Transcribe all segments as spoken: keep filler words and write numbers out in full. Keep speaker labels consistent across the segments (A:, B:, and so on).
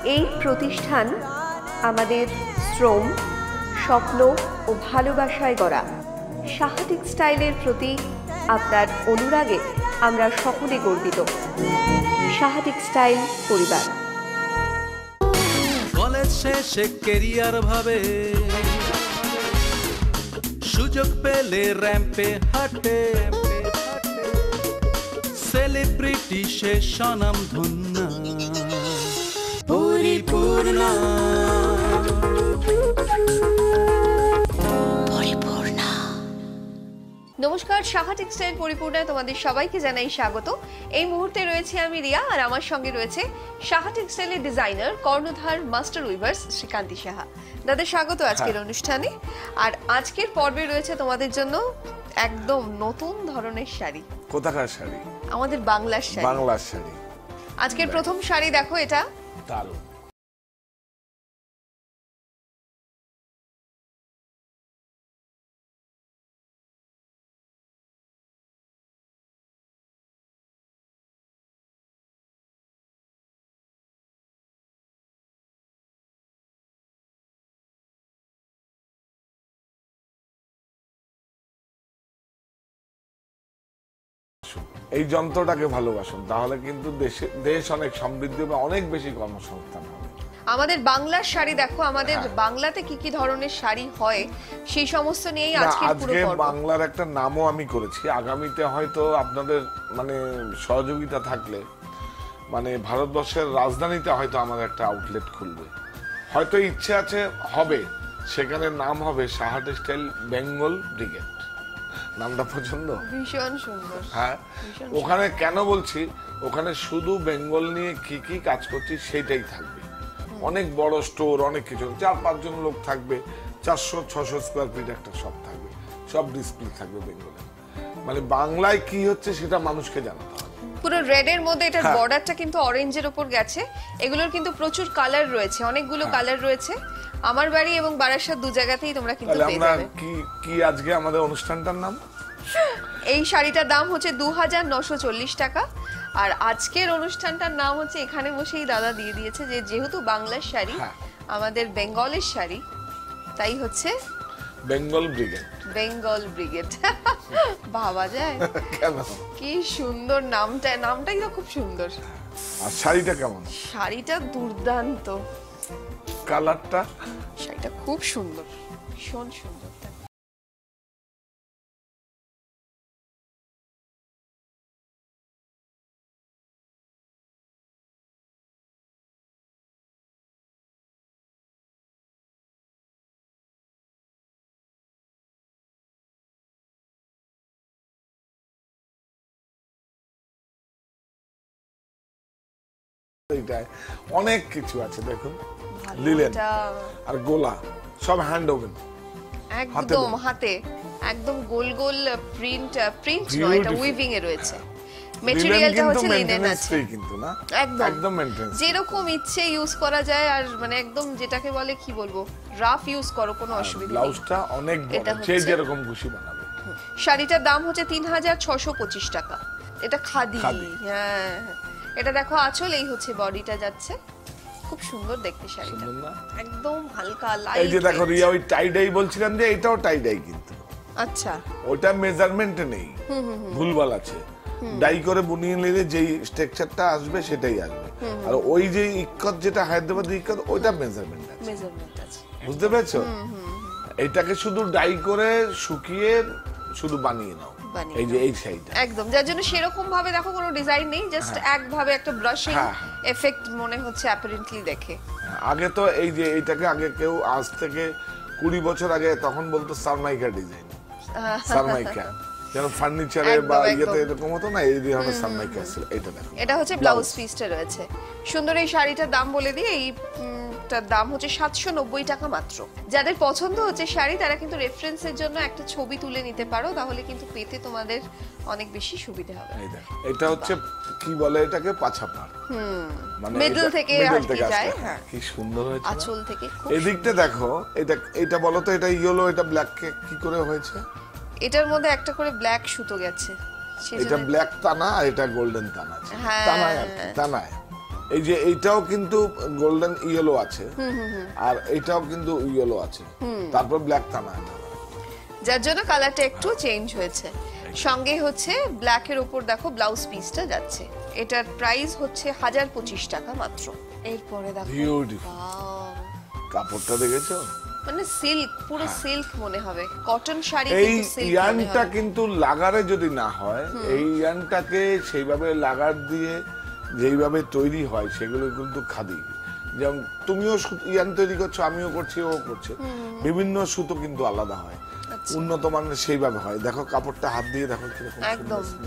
A: এই প্রতিষ্ঠান আমাদের শ্রম, স্বপ্ন ও ভালোবাসায় গড়া। সাহা টেক্সটাইলের প্রতি আপনার অনুরাগে আমরা সকলে গর্বিত। সাহা টেক্সটাইল পরিবার।
B: কলেজ শেষে কেরিয়ার ভাবে, সুযোগ পেলে র্যাম্পে হাঁটে, সেলিব্রিটি সে স্বনাম ধন্য পরিপূর্ণ।
A: নমস্কার, সাহা টেক্সটাইল পরিপূর্ণায় তোমাদের সবাইকে জানাই স্বাগত। এই মুহূর্তে রয়েছে আমি রিয়া, আর আমার সঙ্গে রয়েছে সাহা টেক্সটাইলের ডিজাইনার কর্ণধার মাস্টার উইভার্স শ্রীকান্তি সাহা। দাদা স্বাগত আজকের অনুষ্ঠানে। আর আজকের পর্বে রয়েছে তোমাদের জন্য একদম নতুন ধরনের শাড়ি।
C: কোথাকার শাড়ি?
A: আমাদের বাংলার শাড়ি।
C: বাংলার শাড়ি।
A: আজকের প্রথম শাড়ি দেখো, এটা
C: দারুণ। এই যন্ত্রটাকে ভালোবাসুন, তাহলে কিন্তু দেশে দেশ অনেক সমৃদ্ধ বা অনেক বেশি কর্মসংস্থান হবে।
A: আমাদের বাংলার শাড়ি দেখো, আমাদের বাংলাতে কি কি ধরনের শাড়ি হয় সেই সমস্ত নিয়েই আজকে পুরো পর্ব।
C: আজকে বাংলার একটা নামও আমি করেছি। আগামীতে হয়তো আপনাদের মানে সহযোগিতা থাকলে মানে ভারতবর্ষের রাজধানীতে হয়তো আমাদের একটা আউটলেট খুলবে, হয়তো ইচ্ছে আছে, হবে। সেখানে নাম হবে সাহা টেক্সটাইল বেঙ্গল ব্রিগেড। নামটা পছন্দ?
A: ভীষণ সুন্দর।
C: হ্যাঁ, ওখানে কেন বলছি, ওখানে শুধু বেঙ্গল নিয়ে কি কি কাজ করছি সেটাই থাকবে। অনেক বড় স্টোর, অনেক কিছু, চার পাঁচজন লোক থাকবে, চারশো ছশো স্কোয়ার ফিট একটা সব থাকবে, সব ডিসপ্লে থাকবে বেঙ্গলে। মানে বাংলায় কি হচ্ছে সেটা মানুষকে জানাতে হবে।
A: পুরো রেড এর মধ্যে এটার বর্ডারটা কিন্তু অরেঞ্জের উপর গেছে। এগুলোর কিন্তু প্রচুর কালার রয়েছে, অনেকগুলো কালার রয়েছে। আমার বাড়ি এবং বারাসাত দু জায়গাতেই তোমরা কিন্তু পেয়ে যাবে।
C: কি কি আজকে আমাদের অনুষ্ঠানটার নাম?
A: এই শাড়িটার দাম হচ্ছে দু হাজার নশো চল্লিশ টাকা। আর আজকের অনুষ্ঠানটার নাম হচ্ছে, এখানে বসেই দাদা দিয়ে দিয়েছে যে যেহেতু বাংলার শাড়ি, আমাদের বেঙ্গলের শাড়ি, তাই হচ্ছে
C: বেঙ্গল ব্রিগেড।
A: বেঙ্গল ব্রিগেড ভাবা যায়?
C: কেন?
A: কি সুন্দর নামটা, নামটাই তো খুব সুন্দর।
C: আর শাড়িটা কেমন?
A: শাড়িটা দুর্দান্ত।
C: কালারটা?
A: শাড়িটা খুব সুন্দর, ভীষণ সুন্দর।
C: অনেক কিছু আছে দেখুন, লিলেন আর গোলা, সব হ্যান্ড ওভেন,
A: একদম হাতে, একদম গোল গোল প্রিন্ট, প্রিন্ট নয়, এটা উইভিং এ রয়েছে। ম্যাটেরিয়ালটা হচ্ছে লিনেন আছে
C: কিন্তু না,
A: একদম
C: একদম মেইনটেনেন্স,
A: যেরকম ইচ্ছে ইউজ করা যায়। আর মানে একদম যেটাকে বলে কি বলবো, রাফ ইউজ করো, কোনো অসুবিধা নেই।
C: ব্লাউজটা অনেক বড়, যে যেরকম খুশি বানাবে।
A: শাড়িটার দাম হচ্ছে তিন হাজার ছশো পঁচিশ টাকা। এটা খাদি। হ্যাঁ, এটা দেখো আঁচল, এই হচ্ছে বডিটা যাচ্ছে, খুব সুন্দর দেখতে শাড়িটা, একদম হালকা লাইট।
C: এই যে দেখো রিয়া, ওই টাই ডাই বলছিলাম যে এটাও টাই ডাই কিন্তু।
A: আচ্ছা,
C: ওটা মেজারমেন্টে নেই, ভুলভাল আছে। ডাই করে বুনিয়ে নিলে যেই স্ট্রাকচারটা আসবে সেটাই আসবে। আর ওই যে ইক্কত, যেটা হায়দ্রাবাদ ইক্কত, ওইটা মেজারমেন্ট আছে,
A: মেজারমেন্ট আছে,
C: বুঝতে পেরেছো? এটাকে শুধু ডাই করে শুকিয়ে শুধু বানিয়ে নাও, এই যে এই সাইডটা
A: একদম, যার জন্য সেরকম ভাবে দেখো কোনো ডিজাইন নেই, জাস্ট একভাবে একটা ব্রাশিং এফেক্ট মনে হচ্ছে অ্যাপারেন্টলি দেখে।
C: আগে তো এই যে এইটাকে আগে কেউ আজ থেকে কুড়ি বছর আগে তখন বলতো সারমাইকা ডিজাইন, সারমাইকা, যেন ফার্নিচারে বা ইয়েতে এরকম হতো না, এই ধরনের সারমাইকা ছিল। এটা দেখো,
A: এটা হচ্ছে ব্লাউজ পিসটা রয়েছে সুন্দর। এই শাড়িটার দাম বলে দিই, এই তার দাম হচ্ছে সাতশো নব্বই টাকা মাত্র। যাদের পছন্দ হচ্ছে শাড়ি, তারা কিন্তু রেফারেন্সের জন্য একটা ছবি তুলে নিতে পারো, তাহলে কিন্তু পেতে তোমাদের অনেক বেশি সুবিধা হবে।
C: এটা হচ্ছে কি বলে এটাকে, পাছাপাড়,
A: মানে মিডল থেকে আসতে যায়। হ্যাঁ,
C: কি সুন্দর হয়েছে
A: আঁচল থেকে।
C: এদিকটা দেখো, এটা এটা বলো তো, এটা ইয়েলো, এটা ব্ল্যাক কি করে হয়েছে?
A: এটার মধ্যে একটা করে ব্ল্যাক সুতো গেছে,
C: এটা ব্ল্যাক তানা আর এটা গোল্ডেন তানা আছে। তানায় তানায় এই যে এইটাও কিন্তু গোল্ডেন ইয়েলো আছে, আর এইটাও কিন্তু ইয়েলো আছে, তারপর ব্ল্যাক তা না,
A: যার জন্য কালারটা একটু চেঞ্জ হয়েছে। সঙ্গে হচ্ছে ব্ল্যাক এর উপর দেখো ব্লাউজ পিসটা যাচ্ছে, এটার প্রাইস হচ্ছে হাজার পঁচিশ টাকা মাত্র। এরপরে দেখো
C: বিউটিফুল
A: Wow!
C: কাপড়টা দেখেছো,
A: মানে সিল্ক, পুরো সিল্ক মনে হবে, কটন শাড়ি
C: এই
A: কিন্তু সিল্ক মনে
C: ইয়ানটা
A: হবে।
C: কিন্তু লাগারে যদি না হয়, এই ইয়ানটাকে সেইভাবে লাগার দিয়ে যেইভাবে তৈরি হয় সেগুলো কিন্তু খাদি। যেমন তুমিও সু- ইয়ান তৈরি করছো, আমিও করছি, ও করছে, বিভিন্ন সুতো কিন্তু আলাদা হয়,
A: আচ্ছা।
C: উন্নত মানের সেইভাবে হয়। দেখো কাপড়টা হাত দিয়ে দেখো কিরকম
A: একদম
C: সুন্দর।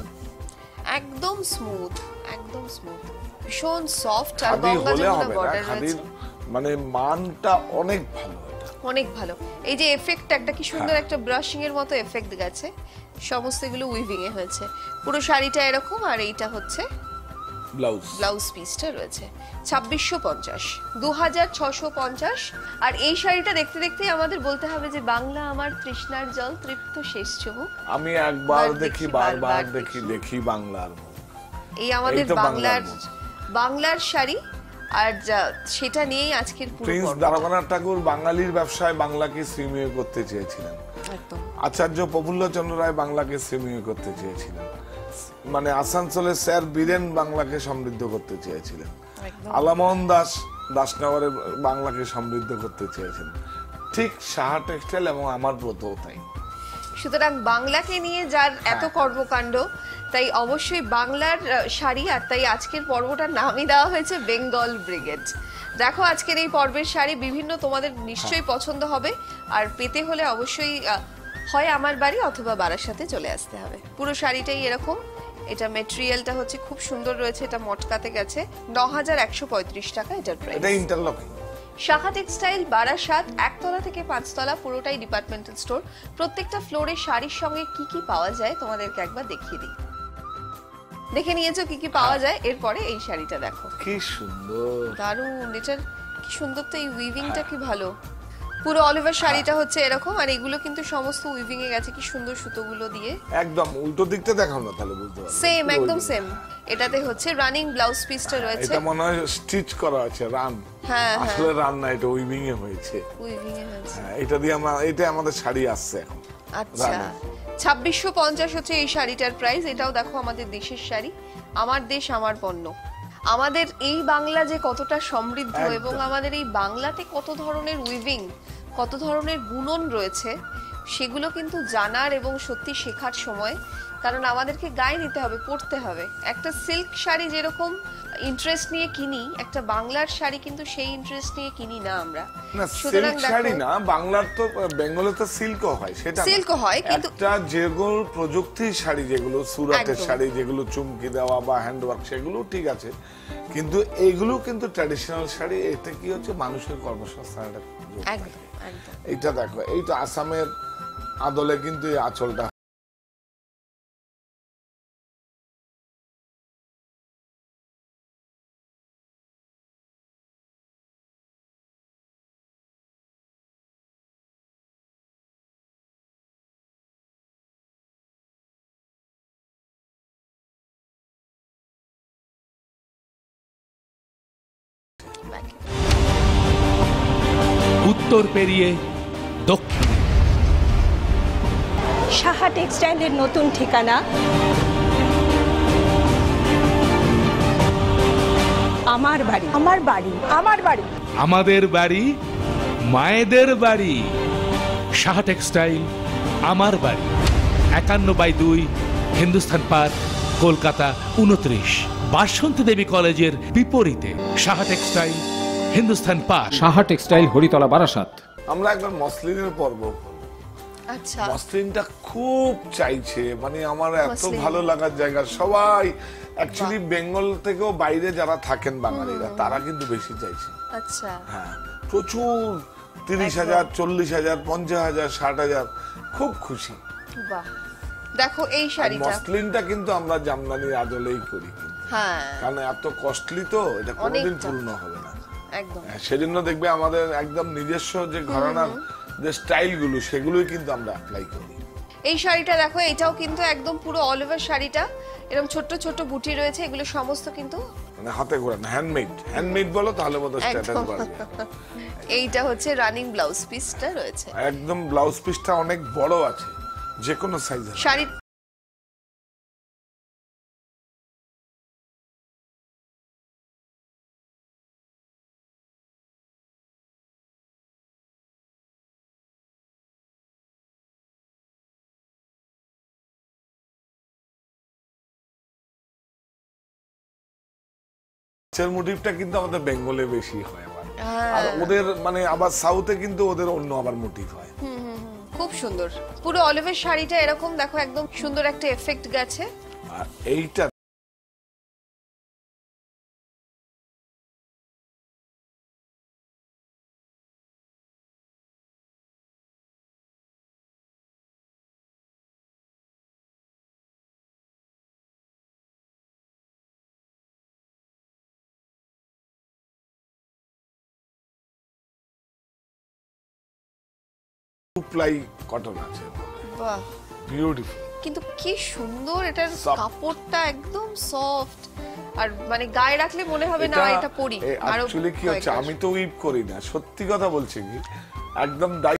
A: একদম স্মুথ, একদম স্মুথ, ভীষণ সফট। আর
C: খাদি
A: গঙ্গা
C: হলে
A: যমুনা
C: হবে না,
A: বর্ডার
C: খাদির
A: রয়েছে,
C: মানে মানটা অনেক ভালো এটা।
A: অনেক ভালো। এই যে এফেক্ট একটা কি সুন্দর একটা ব্রাশিং এর মতো এফেক্ট গেছে, সমস্ত এগুলো উইভিং এ হয়েছে। পুরো শাড়িটা এরকম, আর এইটা হচ্ছে
C: ব্লাউজ
A: ব্লাউজ পিসটা রয়েছে ছাব্বিশশো পঞ্চাশ, দু হাজার ছশো পঞ্চাশ। আর এই শাড়িটা দেখতে দেখতে আমাদের বলতে হবে যে বাংলা আমার তৃষ্ণার জল তৃপ্ত শেষ চুমুক।
C: আমি একবার
A: বার
C: দেখি
A: দেখি,
C: বারবার
A: বারবার
C: দেখি, দেখি বাংলার মন।
A: এই আমাদের
C: এই তো বাংলার
A: বাংলার
C: মন।
A: বাংলার শাড়ি, আর যা- সেটা নিয়েই আজকের পুরো
C: প্রিন্স
A: পর্বটা।
C: দ্বারকানাথ ঠাকুর বাঙালির ব্যবসায় বাংলাকে শ্রীময় করতে চেয়েছিলেন,
A: একদম
C: আচার্য প্রফুল্লচন্দ্র রায় বাংলাকে শ্রীময় করতে চেয়েছিলেন, মানে আসানসোলের স্যার বীরেন বাংলাকে সমৃদ্ধ করতে চেয়েছিলেন,
A: একদম
C: আলামোহন দাস দাসনগরে বাংলাকে সমৃদ্ধ করতে চেয়েছিলেন। ঠিক সাহা টেক্সটাইল এবং আমার ব্রতও তাই।
A: সুতরাং বাংলাকে নিয়ে যার এত
C: হ্যাঁ।
A: কর্মকাণ্ড, তাই অবশ্যই বাংলার আহ, শাড়ি, আর তাই আজকের পর্বটার নামই দেওয়া হয়েছে বেঙ্গল ব্রিগেড। দেখো আজকের এই পর্বের শাড়ি বিভিন্ন তোমাদের নিশ্চয়ই পছন্দ হবে, আর পেতে হলে অবশ্যই আহ, হয় আমার বাড়ি অথবা বারাসাতে চলে আসতে হবে। পুরো শাড়িটাই এরকম, এটা মেটেরিয়ালটা হচ্ছে খুব সুন্দর রয়েছে, এটা মটকাতে গেছে, ন হাজার একশো পঁয়ত্রিশ টাকা এটার প্রাইস।
C: এটা ইন্টারলকিং।
A: সাহা টেক্সটাইল বারাসাত, একতলা থেকে পাঁচতলা, পুরোটাই ডিপার্টমেন্টাল স্টোর। প্রত্যেকটা ফ্লোরে শাড়ির সঙ্গে কি কি পাওয়া যায় তোমাদেরকে একবার দেখিয়ে দিই। দেখে নিয়েছো কি কি পাওয়া যায়, এরপরে এই শাড়িটা দেখো,
C: কি সুন্দর,
A: দারুণ, এটার কি সুন্দর, তো এই উইভিংটা কি ভালো। পুরো অল ওভার শাড়িটা হচ্ছে এরকম, আর এগুলো কিন্তু সমস্ত উইভিং এ গেছে কি সুন্দর সুতোগুলো দিয়ে।
C: একদম উল্টো দিকটা দেখাও না, তাহলে বুঝতে পারবে।
A: সেম,
C: পুরো
A: একদম
C: ওই
A: সেম। এটাতে হচ্ছে রানিং ব্লাউজ পিসটা রয়েছে।
C: এটা মনে হয় স্টিচ করা আছে, রান,
A: হ্যাঁ হ্যাঁ,
C: আসলে রান না, এটা উইভিং এ হয়েছে।
A: উইভিং এ হয়েছে।
C: হ্যাঁ, এটা দিয়ে আমরা, এটা আমাদের শাড়ি আসছে এখন।
A: আচ্ছা,
C: রানী।
A: ছাব্বিশশো পঞ্চাশ হচ্ছে এই শাড়িটার প্রাইস। এটাও দেখো আমাদের দেশের শাড়ি, আমার দেশ আমার পণ্য। আমাদের এই বাংলা যে কতটা সমৃদ্ধ,
C: একদম।
A: এবং আমাদের এই বাংলাতে কত ধরনের উইভিং, কত ধরনের বুনন রয়েছে, সেগুলো কিন্তু জানার এবং সত্যি শেখার সময়। কারণ আমাদেরকে গায়ে নিতে হবে, পড়তে হবে। একটা সিল্ক শাড়ি যেরকম ইন্টারেস্ট নিয়ে কিনি, একটা বাংলার শাড়ি কিন্তু সেই ইন্টারেস্ট নিয়ে কিনি না আমরা।
C: না,
A: সুতরাং
C: সিল্ক
A: দেখো-
C: শাড়ি না, বাংলার তো বেঙ্গলে তো সিল্কও হয়, সেটা না।
A: সিল্কও হয়, কিন্তু-
C: একটা যেগুলো প্রযুক্তির শাড়ি, যেগুলো সুরাটের
A: একদম।
C: শাড়ি, যেগুলো চুমকি দেওয়া বা হ্যান্ডওয়ার্ক, সেগুলো ঠিক আছে, কিন্তু এইগুলো কিন্তু ট্র্যাডিশনাল শাড়ি। এতে কি হচ্ছে, মানুষের কর্মসংস্থানের একটা যোগ
A: একদম
C: থাকে।
A: একদম।
C: এইটা দেখো, এইটা আসামের আদলে কিন্তু এই আঁচলটা।
D: উত্তর পেরিয়ে দক্ষিণ,
E: সাহা টেক্সটাইলের নতুন ঠিকানা আমার বাড়ি আমার বাড়ি আমার বাড়ি
D: আমাদের বাড়ি, মায়েদের বাড়ি। সাহা টেক্সটাইল আমার বাড়ি, একান্ন বাই দুই, হিন্দুস্থান পার্ক, কলকাতা উনত্রিশ, বাসন্তী দেবী কলেজের বিপরীতে। Saha textile, Hindusthan park.
F: Saha textile, Haritala, Barasat.
C: আমরা একবার মসলিনের পর্ব করবো।
A: আচ্ছা,
C: মসলিনটা খুব চাইছে, মানে আমার এত
A: মসলিন।
C: ভালো লাগার জায়গা। সবাই অ্যাকচুয়ালি বেঙ্গল থেকেও বাইরে যারা থাকেন বাঙালিরা, তারা কিন্তু বেশি চাইছে।
A: আচ্ছা,
C: হ্যাঁ, প্রচুর, তিরিশ
A: একদম।
C: হাজার, চল্লিশ হাজার, পঞ্চাশ হাজার, ষাট হাজার, খুব খুশি।
A: বাহ। দেখো এই
C: আর
A: শাড়িটা,
C: মসলিনটা কিন্তু আমরা জামদানির আদলেই করি কিন্তু।
A: হ্যাঁ
C: কারণ এত কস্টলি তো, এটা কোনোদিন
A: অনেকটা।
C: পূর্ণ হবে না।
A: একদম।
C: হ্যাঁ, সেজন্য দেখবে আমাদের একদম নিজস্ব যে ঘরানার যে স্টাইল গুলো, সেগুলোই কিন্তু আমরা অ্যাপ্লাই করি।
A: এই শাড়িটা দেখো, এটাও কিন্তু একদম পুরো অল ওভার শাড়িটা এরকম ছোট্ট ছোট্ট বুটি রয়েছে, এগুলো সমস্ত কিন্তু
C: মানে হাতে করে না, হ্যান্ডমেড। হ্যান্ডমেড বলো তাহলে বোধহয় স্ট্যাটাস বাড়বে।
A: এইটা হচ্ছে রানিং ব্লাউজ পিসটা রয়েছে,
C: একদম ব্লাউজ পিসটা অনেক বড় আছে, যে কোনো সাইজের।
A: শাড়ি
C: চের মোটিভটা কিন্তু আমাদের বেঙ্গলে বেশি হয় আবার, আর ওদের মানে আবার সাউথে কিন্তু ওদের অন্য আবার মোটিভ হয়।
A: খুব সুন্দর, পুরো অলিভের শাড়িটা এরকম দেখো, একদম সুন্দর একটা এফেক্ট গেছে।
C: আর এইটা প্লাই কটন আছে,
A: বাহ
C: বিউটিফুল।
A: কিন্তু কি সুন্দর, এটার
C: Soft.
A: কাপড়টা একদম সফট, আর মানে গায়ে রাখলে মনে হবে না এটা পরি। আরো
C: অ্যাকচুয়ালি কি হচ্ছে, আমি তো উইপ করি না, সত্যি কথা বলছি কি, একদম দায়িত্ব।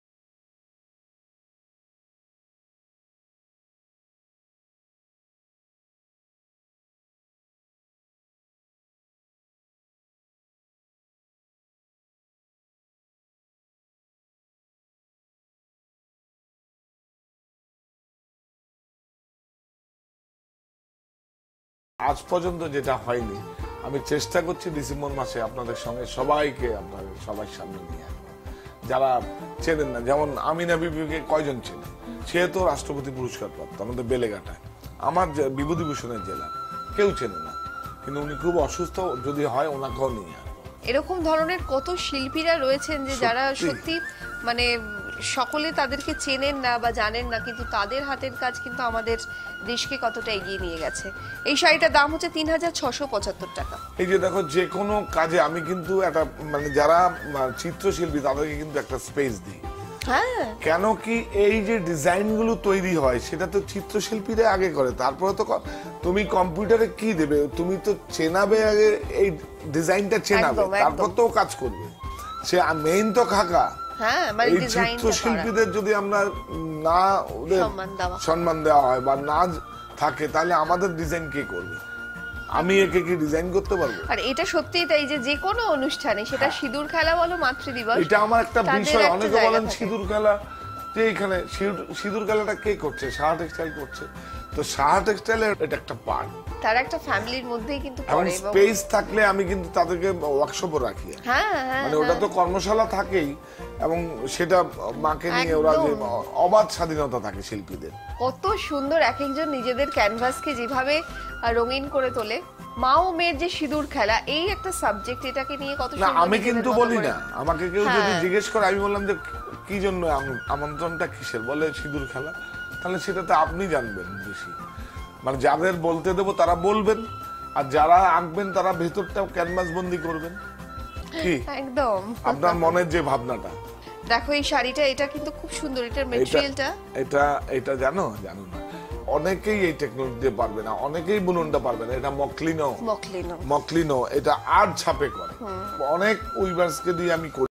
C: আজ পর্যন্ত যেটা হয়নি, আমি চেষ্টা করছি ডিসেম্বর মাসে আপনাদের সঙ্গে সবাইকে আপনাদের সবার সামনে নিয়ে আসবো, যারা চেনেন না। যেমন আমিনা বিবিকে কয়জন চেনে, সে তো রাষ্ট্রপতি পুরস্কার প্রাপ্ত আমাদের বেলেঘাটায়, আমার যে বিভূতিভূষণের জেলা, কেউ চেনে না, কিন্তু উনি খুব অসুস্থ, যদি হয় ওনাকেও নিয়ে আসবো।
A: এরকম ধরনের কত শিল্পীরা রয়েছেন যে যারা সত্যি মানে সকলে তাদেরকে চেনেন না বা জানেন না, কিন্তু তাদের হাতের কাজ কিন্তু আমাদের দেশকে কতটা এগিয়ে নিয়ে গেছে। এই শাড়িটার দাম হচ্ছে তিন হাজার ছশো পঁচাত্তর টাকা।
C: এই যে দেখো, যে কোনো কাজে আমি কিন্তু একটা মানে যারা চিত্রশিল্পী তাদেরকে কিন্তু একটা স্পেস দিই।
A: হ্যাঁ,
C: কেন কি, এই যে ডিজাইন গুলো তৈরি হয় সেটা তো চিত্রশিল্পীরা আগে করে, তারপরে তো ক- তুমি কম্পিউটারে কি দেবে, তুমি তো চেনাবে আগে, এই ডিজাইনটা চেনাবে,
A: একদম, একদম।
C: তারপর তো কাজ করবে। সে মেইন তো খাকা।
A: হ্যাঁ, মানে
C: এই
A: ডিজাইনটা
C: চিত্রশিল্পীদের যদি আমরা না ওদের
A: সম্মান দেওয়া।
C: সম্মান দেওয়া হয় বা না থাকে, তাহলে আমাদের ডিজাইন কে করবে? আমি একে কি ডিজাইন করতে পারবো?
A: আর এটা সত্যি তাই যে যে কোনো অনুষ্ঠানে, সেটা সিঁদুর খেলা বলো, মাতৃদিবস,
C: এটা আমার একটা
A: তাদের
C: বিষয়।
A: একটা
C: অনেকে
A: জায়গা
C: বলেন
A: থাকে।
C: সিঁদুর খেলা, যে এখানে সিঁদুর- সিঁদুর খেলাটা কে করছে? সাহা টেক্সটাইল করছে। তো সাহা টেক্সটাইলের এটা একটা পার্ট,
A: তারা একটা ফ্যামিলির মধ্যেই কিন্তু
C: এবং
A: পড়ে, এবং
C: স্পেস থাকলে আমি কিন্তু তাদেরকে ওয়ার্কশপও রাখি।
A: হ্যাঁ হ্যাঁ
C: মানে ওটা তো কর্মশালা থাকেই, এবং সেটা মাকে নিয়ে ওরা যে
A: একদম।
C: অবাধ স্বাধীনতা থাকে শিল্পীদের।
A: কত সুন্দর এক একজন নিজেদের ক্যানভাসকে যেভাবে আহ, রঙিন করে তোলে। মা ও মেয়ের যে সিঁদুর খেলা, এই একটা সাবজেক্ট, এটাকে নিয়ে কত
C: না,
A: সুন্দর
C: আমি
A: নিজেদের
C: কিন্তু
A: মতো
C: বলি
A: করে।
C: না, আমাকে কেউ যদি
A: হ্যাঁ।
C: জিজ্ঞেস করে, আমি বললাম যে কি জন্য আম- আমন্ত্রণটা কিসের, বলে সিঁদুর খেলা, তাহলে সেটাতে আপনি জানবেন বেশি। মানে যাদের বলতে দেবো তারা বলবেন, আর যারা আঁকবেন তারা ভেতরটাও ক্যানভাস বন্দি করবেন। কি
A: একদম
C: আপনার মনের যে ভাবনাটা।
A: দেখো এই শাড়িটা, এটা কিন্তু খুব সুন্দর, এটার
C: এটা
A: মেটেরিয়ালটা
C: এটা এটা জানো জানো না, অনেকেই এই টেকনোলজি দিয়ে পারবে না, অনেকেই বুননটা পারবে না। এটা মকলিনো,
A: মকলিনো।
C: মকলিনো এটা আর্ট ছাপে করে। অনেক উইভার্সকে দিয়ে আমি করি।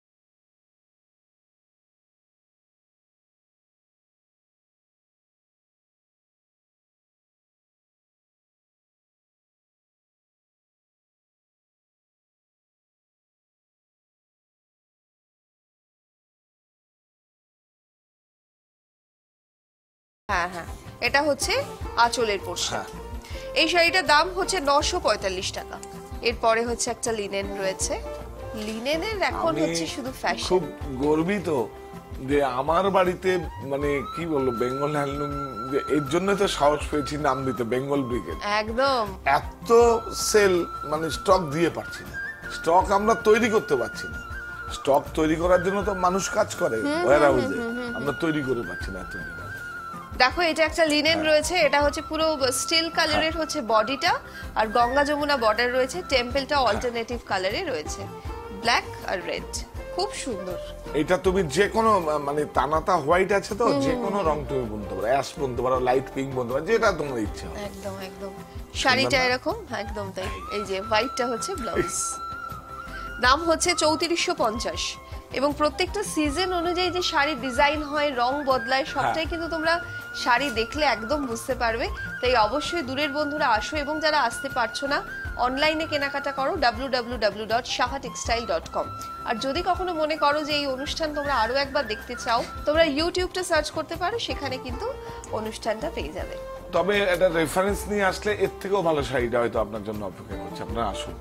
A: হ্যাঁ হ্যাঁ, এটা হচ্ছে আঁচলের পোর্শন।
C: হ্যাঁ।
A: এই শাড়িটার দাম হচ্ছে নশো পঁয়তাল্লিশ টাকা। এরপরে হচ্ছে একটা লিনেন রয়েছে। লিনেনের এখন
C: আমি
A: হচ্ছে শুধু ফ্যাশন।
C: খুব গর্বিত যে আমার বাড়িতে মানে কি বলবো, বেঙ্গল হ্যান্ডলুম, যে এর জন্য তো সাহস পেয়েছি নাম দিতে, বেঙ্গল ব্রিগেড।
A: একদম
C: এত সেল মানে স্টক দিয়ে পারছি না, স্টক আমরা তৈরি করতে পারছি না। স্টক তৈরি করার জন্য তো মানুষ কাজ করে ওয়্যার হাউসে, আমরা তৈরি করে পাচ্ছি না এত দিন।
A: দেখো এটা একটা লিনেন রয়েছে, এটা হচ্ছে পুরো স্টিল কালারের হচ্ছে বডিটা, আর গঙ্গা যমুনা বর্ডার রয়েছে, টেম্পলটা অল্টারনেটিভ কালারে রয়েছে, ব্ল্যাক আর রেড। খুব সুন্দর।
C: এটা তুমি যে কোনো মানে তানাতা হোয়াইট আছে তো, যে কোনো রং তুমি বুনতে পারো, অ্যাশ বুনতে পারো, লাইট পিঙ্ক বুনতে পারো, যেটা তোমার ইচ্ছা হয়।
A: একদম একদম শাড়িটা এরকম একদম তাই। এই যে হোয়াইটটা হচ্ছে ব্লাউজ, দাম হচ্ছে চৌত্রিশশো পঞ্চাশ। এবং প্রত্যেকটা সিজন অনুযায়ী যে শাড়ির ডিজাইন হয়, রং বদলায়, সবটাই কিন্তু তোমরা শাড়ি দেখলে একদম বুঝতে পারবে। তাই অবশ্যই দূরের বন্ধুরা আসো, এবং যারা আসতে পারছো না অনলাইনে কেনাকাটা করো W W W dot Saha textile dot com. আর যদি কখনো মনে করো যে এই অনুষ্ঠান তোমরা আরো একবার দেখতে চাও, তোমরা ইউটিউবটা সার্চ করতে পারো, সেখানে কিন্তু অনুষ্ঠানটা পেয়ে যাবে।
C: তবে এটা রেফারেন্স নিয়ে আসলে এর থেকেও ভালো শাড়িটা হয়তো আপনার জন্য অপেক্ষা করছে, আপনারা আসুন।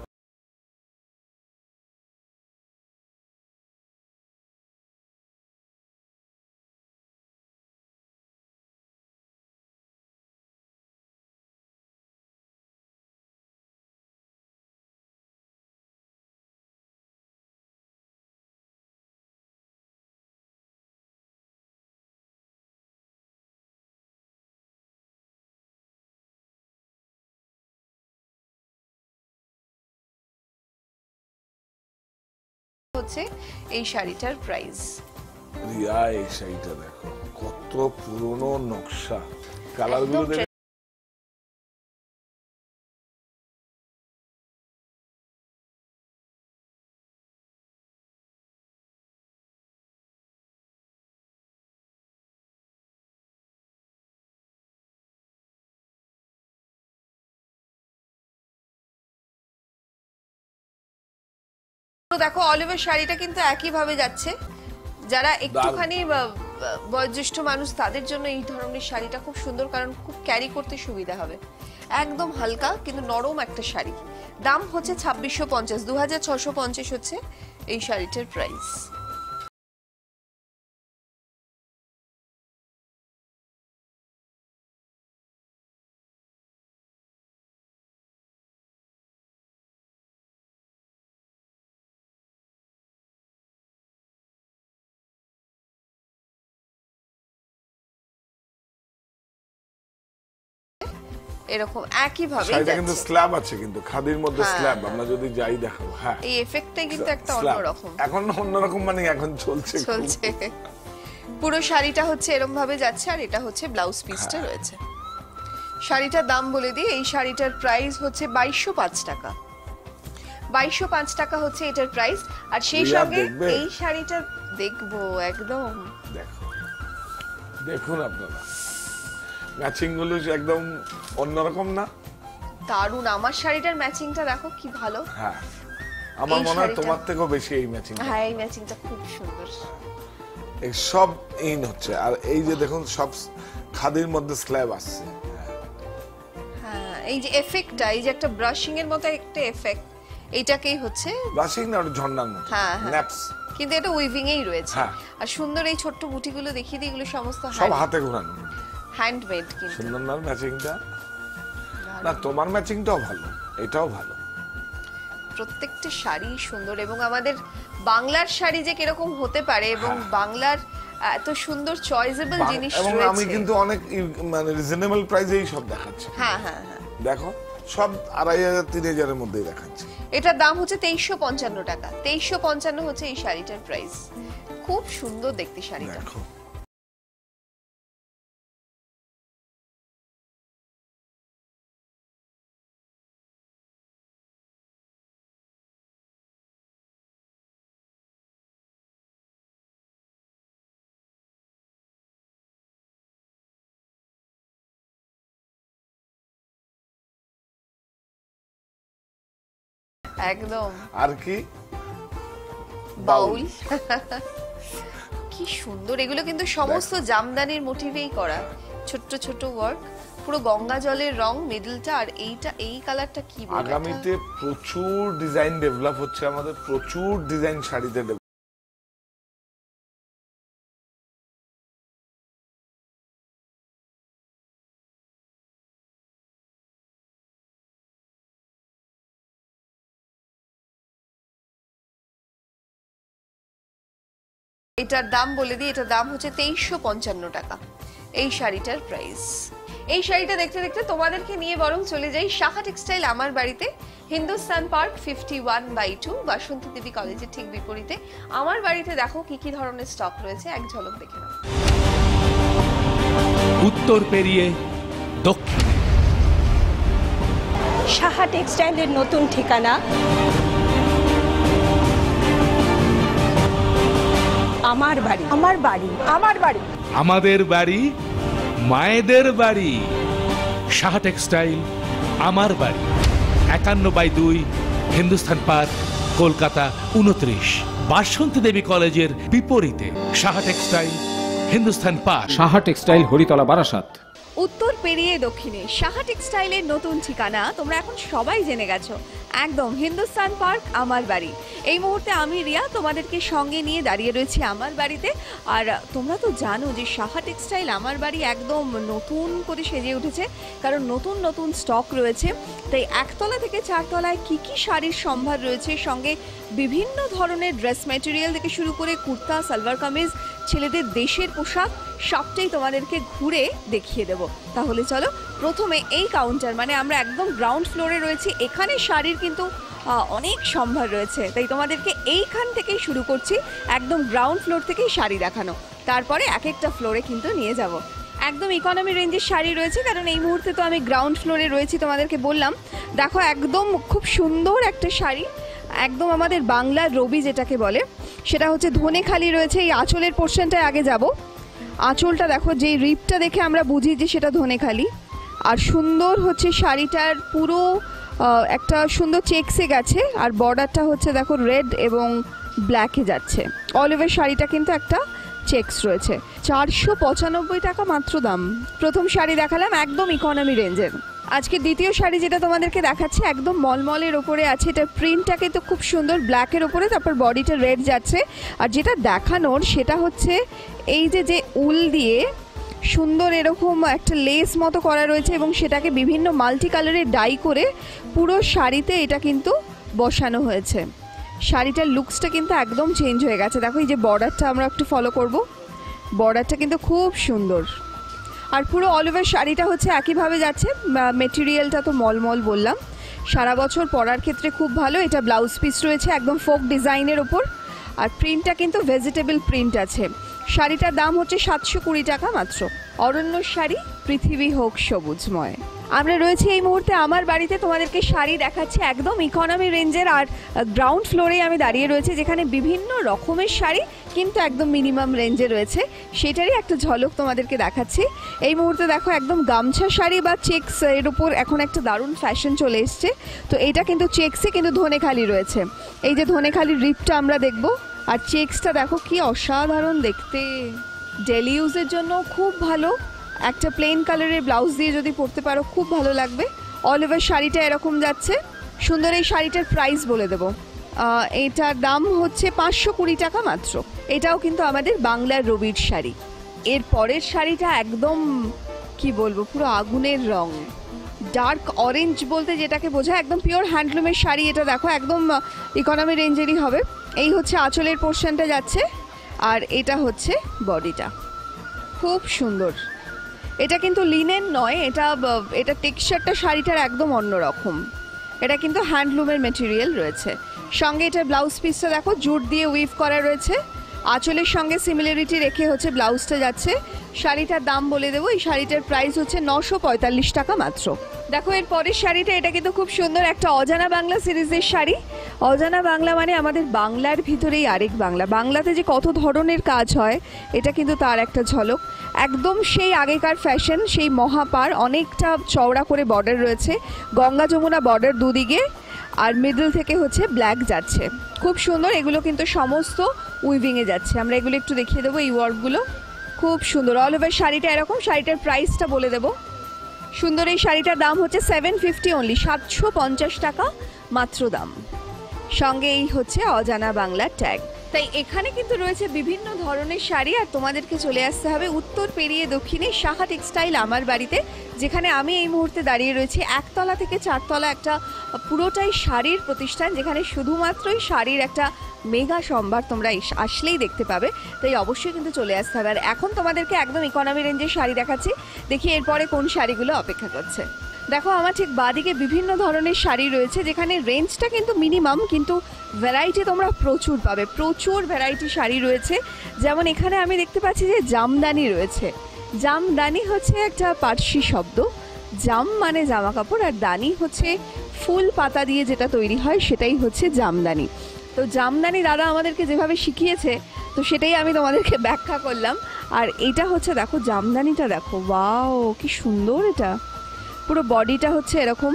A: হচ্ছে এই শাড়িটার প্রাইস।
C: রিয়া, এই শাড়িটা দেখো কত পুরনো নকশা, কালার গুলো দেখে
A: দেখো অলিভের শাড়িটা কিন্তু একই ভাবে যাচ্ছে। যারা একটুখানি বয়োজ্যেষ্ঠ মানুষ তাদের জন্য এই ধরনের শাড়িটা খুব সুন্দর, কারণ খুব ক্যারি করতে সুবিধা হবে। একদম হালকা কিন্তু নরম একটা শাড়ি। দাম হচ্ছে ছাব্বিশশো পঞ্চাশ, দু হাজার ছশো পঞ্চাশ হচ্ছে এই শাড়িটার প্রাইস। এরকম একই ভাবে
C: শাড়িটা কিন্তু স্ল্যাব আছে, কিন্তু খাদির মধ্যে স্ল্যাব। আমরা যদি যাই দেখাবো, হ্যাঁ
A: এই এফেক্টটাই কিন্তু একটা অন্যরকম।
C: এখন অন্যরকম মানে এখন চলছে
A: চলছে পুরো শাড়িটা হচ্ছে এরকম ভাবে যাচ্ছে, আর এটা হচ্ছে ব্লাউজ পিসটা রয়েছে। শাড়িটার দাম বলে দিই, এই শাড়িটার প্রাইস হচ্ছে বাইশশো পাঁচ টাকা। বাইশশো পাঁচ টাকা হচ্ছে এটার প্রাইস। আর সেই সঙ্গে এই শাড়িটা দেখবো একদম,
C: দেখো দেখুন আপনারা ম্যাচিং গুলো একদম অন্যরকম না?
A: দারুণ। আমার শাড়িটার ম্যাচিংটা দেখো কি ভালো।
C: হ্যাঁ, আমার মনে হয় তোমার থেকেও বেশি এই ম্যাচিং।
A: হ্যাঁ, এই ম্যাচিংটা খুব সুন্দর।
C: এই সব ইন হচ্ছে, আর এই যে দেখুন সব খাদির মধ্যে স্ল্যাব আসছে।
A: হ্যাঁ, এই যে এফেক্টটা, এই যে একটা ব্রাশিং এর মতো একটা এফেক্ট, এইটাকেই হচ্ছে
C: ব্রাশিং না, ওটা ঝর্ণার মতো।
A: হ্যাঁ হ্যাঁ,
C: ন্যাপস,
A: কিন্তু এটা উইভিং এই রয়েছে।
C: হ্যাঁ।
A: আর সুন্দর এই ছোট্ট বুটিগুলো দেখিয়ে দিই, এগুলো সমস্ত
C: সব হাতে ঘোরানো,
A: হ্যান্ডমেড। কিন্তু
C: সুন্দর না ম্যাচিংটা? না, তোমার ম্যাচিংটাও ভালো, এটাও ভালো।
A: প্রত্যেকটা শাড়ি সুন্দর, এবং আমাদের বাংলার শাড়ি যে কিরকম হতে পারে, এবং বাংলার এত সুন্দর চয়েসেবল জিনিস
C: এবং
A: রয়েছে।
C: আমি কিন্তু অনেক মানে রিজনেবল প্রাইসেই সব দেখাচ্ছি।
A: হ্যাঁ হ্যাঁ হ্যাঁ,
C: দেখো সব আড়াই হাজার তিন হাজারের মধ্যেই দেখাচ্ছি।
A: এটার দাম হচ্ছে তেইশশো পঞ্চান্ন টাকা। তেইশশো পঞ্চান্ন হচ্ছে এই শাড়িটার প্রাইস। খুব সুন্দর দেখতে শাড়িটা।
C: দেখো
A: একদম।
C: আর কি
A: বাউল কি সুন্দর। এগুলো কিন্তু সমস্ত জামদানির মোটিভেই করা, ছোট্ট ছোট ওয়ার্ক, পুরো গঙ্গা জলের রং মিডলটা। আর এইটা এই কালারটা কি বলবো,
C: আগামীতে প্রচুর ডিজাইন ডেভেলপ হচ্ছে, আমাদের প্রচুর ডিজাইন শাড়িতে develop
A: এটার দাম বলে দিই, এটার দাম হচ্ছে তেইশশো পঞ্চান্ন টাকা। এই শাড়িটার প্রাইস। এই শাড়িটা দেখতে দেখতে তোমাদেরকে নিয়ে বরং চলে যাই শাখা টেক্সটাইল আমার বাড়িতে, Hindustan park fifty one by two, Basanti Debi কলেজের ঠিক বিপরীতে। আমার বাড়িতে দেখো কি কি ধরনের স্টক রয়েছে, এক ঝলক দেখে নাও।
D: উত্তর পেরিয়ে দক্ষিণে
E: সাহা টেক্সটাইলের নতুন ঠিকানা আমার বাড়ি। আমার বাড়ি। আমার বাড়ি।
D: আমাদের বাড়ি, মায়েদের বাড়ি। সাহা টেক্সটাইল আমার বাড়ি, একান্ন বাই দুই, হিন্দুস্তান পার্ক, কলকাতা উনত্রিশ, বাসন্তী দেবী কলেজের বিপরীতে। Saha textile, Hindustan park.
F: Saha textile, Haritala, Barasat.
G: উত্তর পেরিয়ে দক্ষিণে সাহা টেক্সটাইলের নতুন ঠিকানা তোমরা এখন সবাই জেনে গেছো, একদম হিন্দুস্তান পার্ক আমার বাড়ি। এই মুহূর্তে আমি রিয়া তোমাদেরকে সঙ্গে নিয়ে দাঁড়িয়ে রয়েছি আমার বাড়িতে। আর তোমরা তো জানো যে সাহা টেক্সটাইল আমার বাড়ি একদম নতুন করে সেজে উঠেছে, কারণ নতুন নতুন স্টক রয়েছে। তাই একতলা থেকে চারতলায় কি কি শাড়ির সম্ভার রয়েছে, সঙ্গে বিভিন্ন ধরনের ড্রেস ম্যাটেরিয়াল থেকে শুরু করে কুর্তা, সালোয়ার কামিজ, ছেলেদের দেশের পোশাক, সবটাই তোমাদেরকে ঘুরে দেখিয়ে দেব। তাহলে চলো, প্রথমে এই কাউন্টার, মানে আমরা একদম গ্রাউন্ড ফ্লোরে রয়েছি, এখানে শাড়ির কিন্তু অনেক সম্ভার রয়েছে। তাই তোমাদেরকে এইখান থেকেই শুরু করছি, একদম গ্রাউন্ড ফ্লোর থেকেই শাড়ি দেখানো, তারপরে এক একটা ফ্লোরে কিন্তু নিয়ে যাব। একদম ইকোনমি রেঞ্জের শাড়ি রয়েছে, কারণ এই মুহূর্তে তো আমি গ্রাউন্ড ফ্লোরে রয়েছি, তোমাদেরকে বললাম। দেখো একদম খুব সুন্দর একটা শাড়ি, একদম আমাদের বাংলার রবি যেটাকে বলে, সেটা হচ্ছে ধনেখালি রয়েছে। এই আঁচলের পোর্শনটায় আগে যাব। আঁচলটা দেখো, যেই রিপটা দেখে আমরা বুঝি যে সেটা ধনেখালি। আর সুন্দর হচ্ছে শাড়িটার পুরো একটা সুন্দর চেকসে গেছে, আর বর্ডারটা হচ্ছে দেখো রেড এবং ব্ল্যাকে যাচ্ছে। অল ওভার শাড়িটা কিন্তু একটা চেকস রয়েছে। চারশো পঁচানব্বই টাকা মাত্র দাম। প্রথম শাড়ি দেখালাম একদম ইকোনমি রেঞ্জের। আজকে দ্বিতীয় শাড়ি যেটা তোমাদেরকে দেখাচ্ছি একদম মলমলের ওপরে আছে। এটা প্রিন্টটা কিন্তু খুব সুন্দর, ব্ল্যাকের ওপরে, তারপর বডিটা রেড যাচ্ছে। আর যেটা দেখানোর সেটা হচ্ছে এই যে যে উল দিয়ে সুন্দর এরকম একটা লেস মতো করা রয়েছে, এবং সেটাকে বিভিন্ন মাল্টি কালারের ডাই করে পুরো শাড়িতে এটা কিন্তু বসানো হয়েছে। শাড়িটার লুকসটা কিন্তু একদম চেঞ্জ হয়ে গেছে। দেখো এই যে বর্ডারটা আমরা একটু ফলো করব, বর্ডারটা কিন্তু খুব সুন্দর। আর পুরো অল ওভার শাড়িটা হচ্ছে একইভাবে যাচ্ছে। মেটেরিয়ালটা তো মলমল বললাম, সারা বছর পরার ক্ষেত্রে খুব ভালো। এটা ব্লাউজ পিস রয়েছে একদম ফোক ডিজাইনের ওপর, আর প্রিন্টটা কিন্তু ভেজিটেবল প্রিন্ট আছে। শাড়িটার দাম হচ্ছে সাতশো কুড়ি টাকা মাত্র। অরণ্য শাড়ি, পৃথিবী হোক সবুজময়। আমরা রয়েছি এই মুহূর্তে আমার বাড়িতে, তোমাদেরকে শাড়ি দেখাচ্ছি একদম ইকোনমি রেঞ্জের। আর গ্রাউন্ড ফ্লোরে আমি দাঁড়িয়ে রয়েছে, যেখানে বিভিন্ন রকমের শাড়ি কিন্তু একদম মিনিমাম রেঞ্জে রয়েছে, সেটারই একটা ঝলক তোমাদেরকে দেখাচ্ছি। এই মুহূর্তে দেখো একদম গামছা শাড়ি বা চেক্স এর উপর এখন একটা দারুণ ফ্যাশন চলে এসছে। তো এটা কিন্তু চেক্সে কিন্তু ধনেখালি রয়েছে। এই যে ধনেখালির রিপটা আমরা দেখব, আর চেক্সটা দেখো কি অসাধারণ দেখতে। ডেলি ইউজের জন্য খুব ভালো, একটা প্লেন কালারের ব্লাউজ দিয়ে যদি পরতে পারো খুব ভালো লাগবে। অল ওভার শাড়িটা এরকম যাচ্ছে। সুন্দর এই শাড়িটার প্রাইস বলে দেবো, এটার দাম হচ্ছে পাঁচশো কুড়ি টাকা মাত্র। এটাও কিন্তু আমাদের বাংলার রবির শাড়ি। এর পরের শাড়িটা একদম কি বলবো, পুরো আগুনের রং, ডার্ক অরেঞ্জ বলতে যেটাকে বোঝায়, একদম পিওর হ্যান্ডলুমের শাড়ি। এটা দেখো একদম ইকোনমি রেঞ্জেরই হবে। এই হচ্ছে আঁচলের পোর্শনটা যাচ্ছে, আর এটা হচ্ছে বডিটা, খুব সুন্দর। এটা কিন্তু লিনেন নয়, এটা এটা টেক্সচারটা শাড়িটার একদম অন্যরকম। এটা কিন্তু হ্যান্ডলুমের মেটেরিয়াল রয়েছে। সঙ্গে এটা ব্লাউজ পিসটা দেখো জুট দিয়ে উইভ করা রয়েছে। আঁচলের সঙ্গে সিমিলারিটি রেখে হচ্ছে ব্লাউজটা যাচ্ছে। শাড়িটার দাম বলে দেবো, এই শাড়িটার প্রাইস হচ্ছে নশো পঁয়তাল্লিশ টাকা মাত্র। দেখো এর পরের শাড়িটা, এটা কিন্তু খুব সুন্দর একটা অজানা বাংলা সিরিজের শাড়ি। অজানা বাংলা মানে আমাদের বাংলার ভিতরেই আরেক বাংলা। বাংলাতে যে কত ধরনের কাজ হয় এটা কিন্তু তার একটা ঝলক। একদম সেই আগেকার ফ্যাশন, সেই মহাপার, অনেকটা চওড়া করে বর্ডার রয়েছে, গঙ্গা যমুনা বর্ডার দুদিকে, আর মিডল থেকে হচ্ছে ব্ল্যাক যাচ্ছে, খুব সুন্দর। এগুলো কিন্তু সমস্ত উইভিংয়ে যাচ্ছে। আমরা এগুলো একটু দেখিয়ে দেবো, এই ওয়ার্কগুলো খুব সুন্দর। অল ওভার শাড়িটা এরকম। শাড়িটার প্রাইসটা বলে দেবো। সুন্দর এই শাড়িটার দাম হচ্ছে সেভেন ফিফটি অনলি, সাতশো পঞ্চাশ টাকা মাত্র দাম। সঙ্গে এই হচ্ছে অজানা বাংলা ট্যাগ। তাই এখানে কিন্তু রয়েছে বিভিন্ন ধরনের শাড়ি, আর তোমাদেরকে চলে আসতে হবে উত্তর পেরিয়ে দক্ষিণে সাহা টেক্সটাইল আমার বাড়িতে, যেখানে আমি এই মুহূর্তে দাঁড়িয়ে রয়েছি। একতলা থেকে চারতলা একটা পুরোটাই শাড়ির প্রতিষ্ঠান, যেখানে শুধুমাত্রই শাড়ির একটা মেগা সম্ভার তোমরা এস- আসলেই দেখতে পাবে। তাই অবশ্যই কিন্তু চলে আসতে হবে। আর এখন তোমাদেরকে একদম ইকোনমি রেঞ্জের শাড়ি দেখাচ্ছি, দেখি এরপরে কোন শাড়িগুলো অপেক্ষা করছে। দেখো আমার ঠিক বাদিকে বিভিন্ন ধরনের শাড়ি রয়েছে, যেখানে রেঞ্জটা কিন্তু মিনিমাম, কিন্তু ভ্যারাইটি তোমরা প্রচুর পাবে। প্রচুর ভ্যারাইটি শাড়ি রয়েছে। যেমন এখানে আমি দেখতে পাচ্ছি যে জামদানি রয়েছে। জামদানি হচ্ছে একটা পার্সি শব্দ। জাম মানে জামা কাপড়, আর দানি হচ্ছে ফুল পাতা দিয়ে যেটা তৈরি হয়, সেটাই হচ্ছে জামদানি। তো জামদানি দাদা আমাদেরকে যেভাবে শিখিয়েছে, তো সেটাই আমি তোমাদেরকে ব্যাখ্যা করলাম। আর এটা হচ্ছে দেখো জামদানিটা, দেখো ওয়াও কি সুন্দর, এটা পুরো বডিটা হচ্ছে এরকম।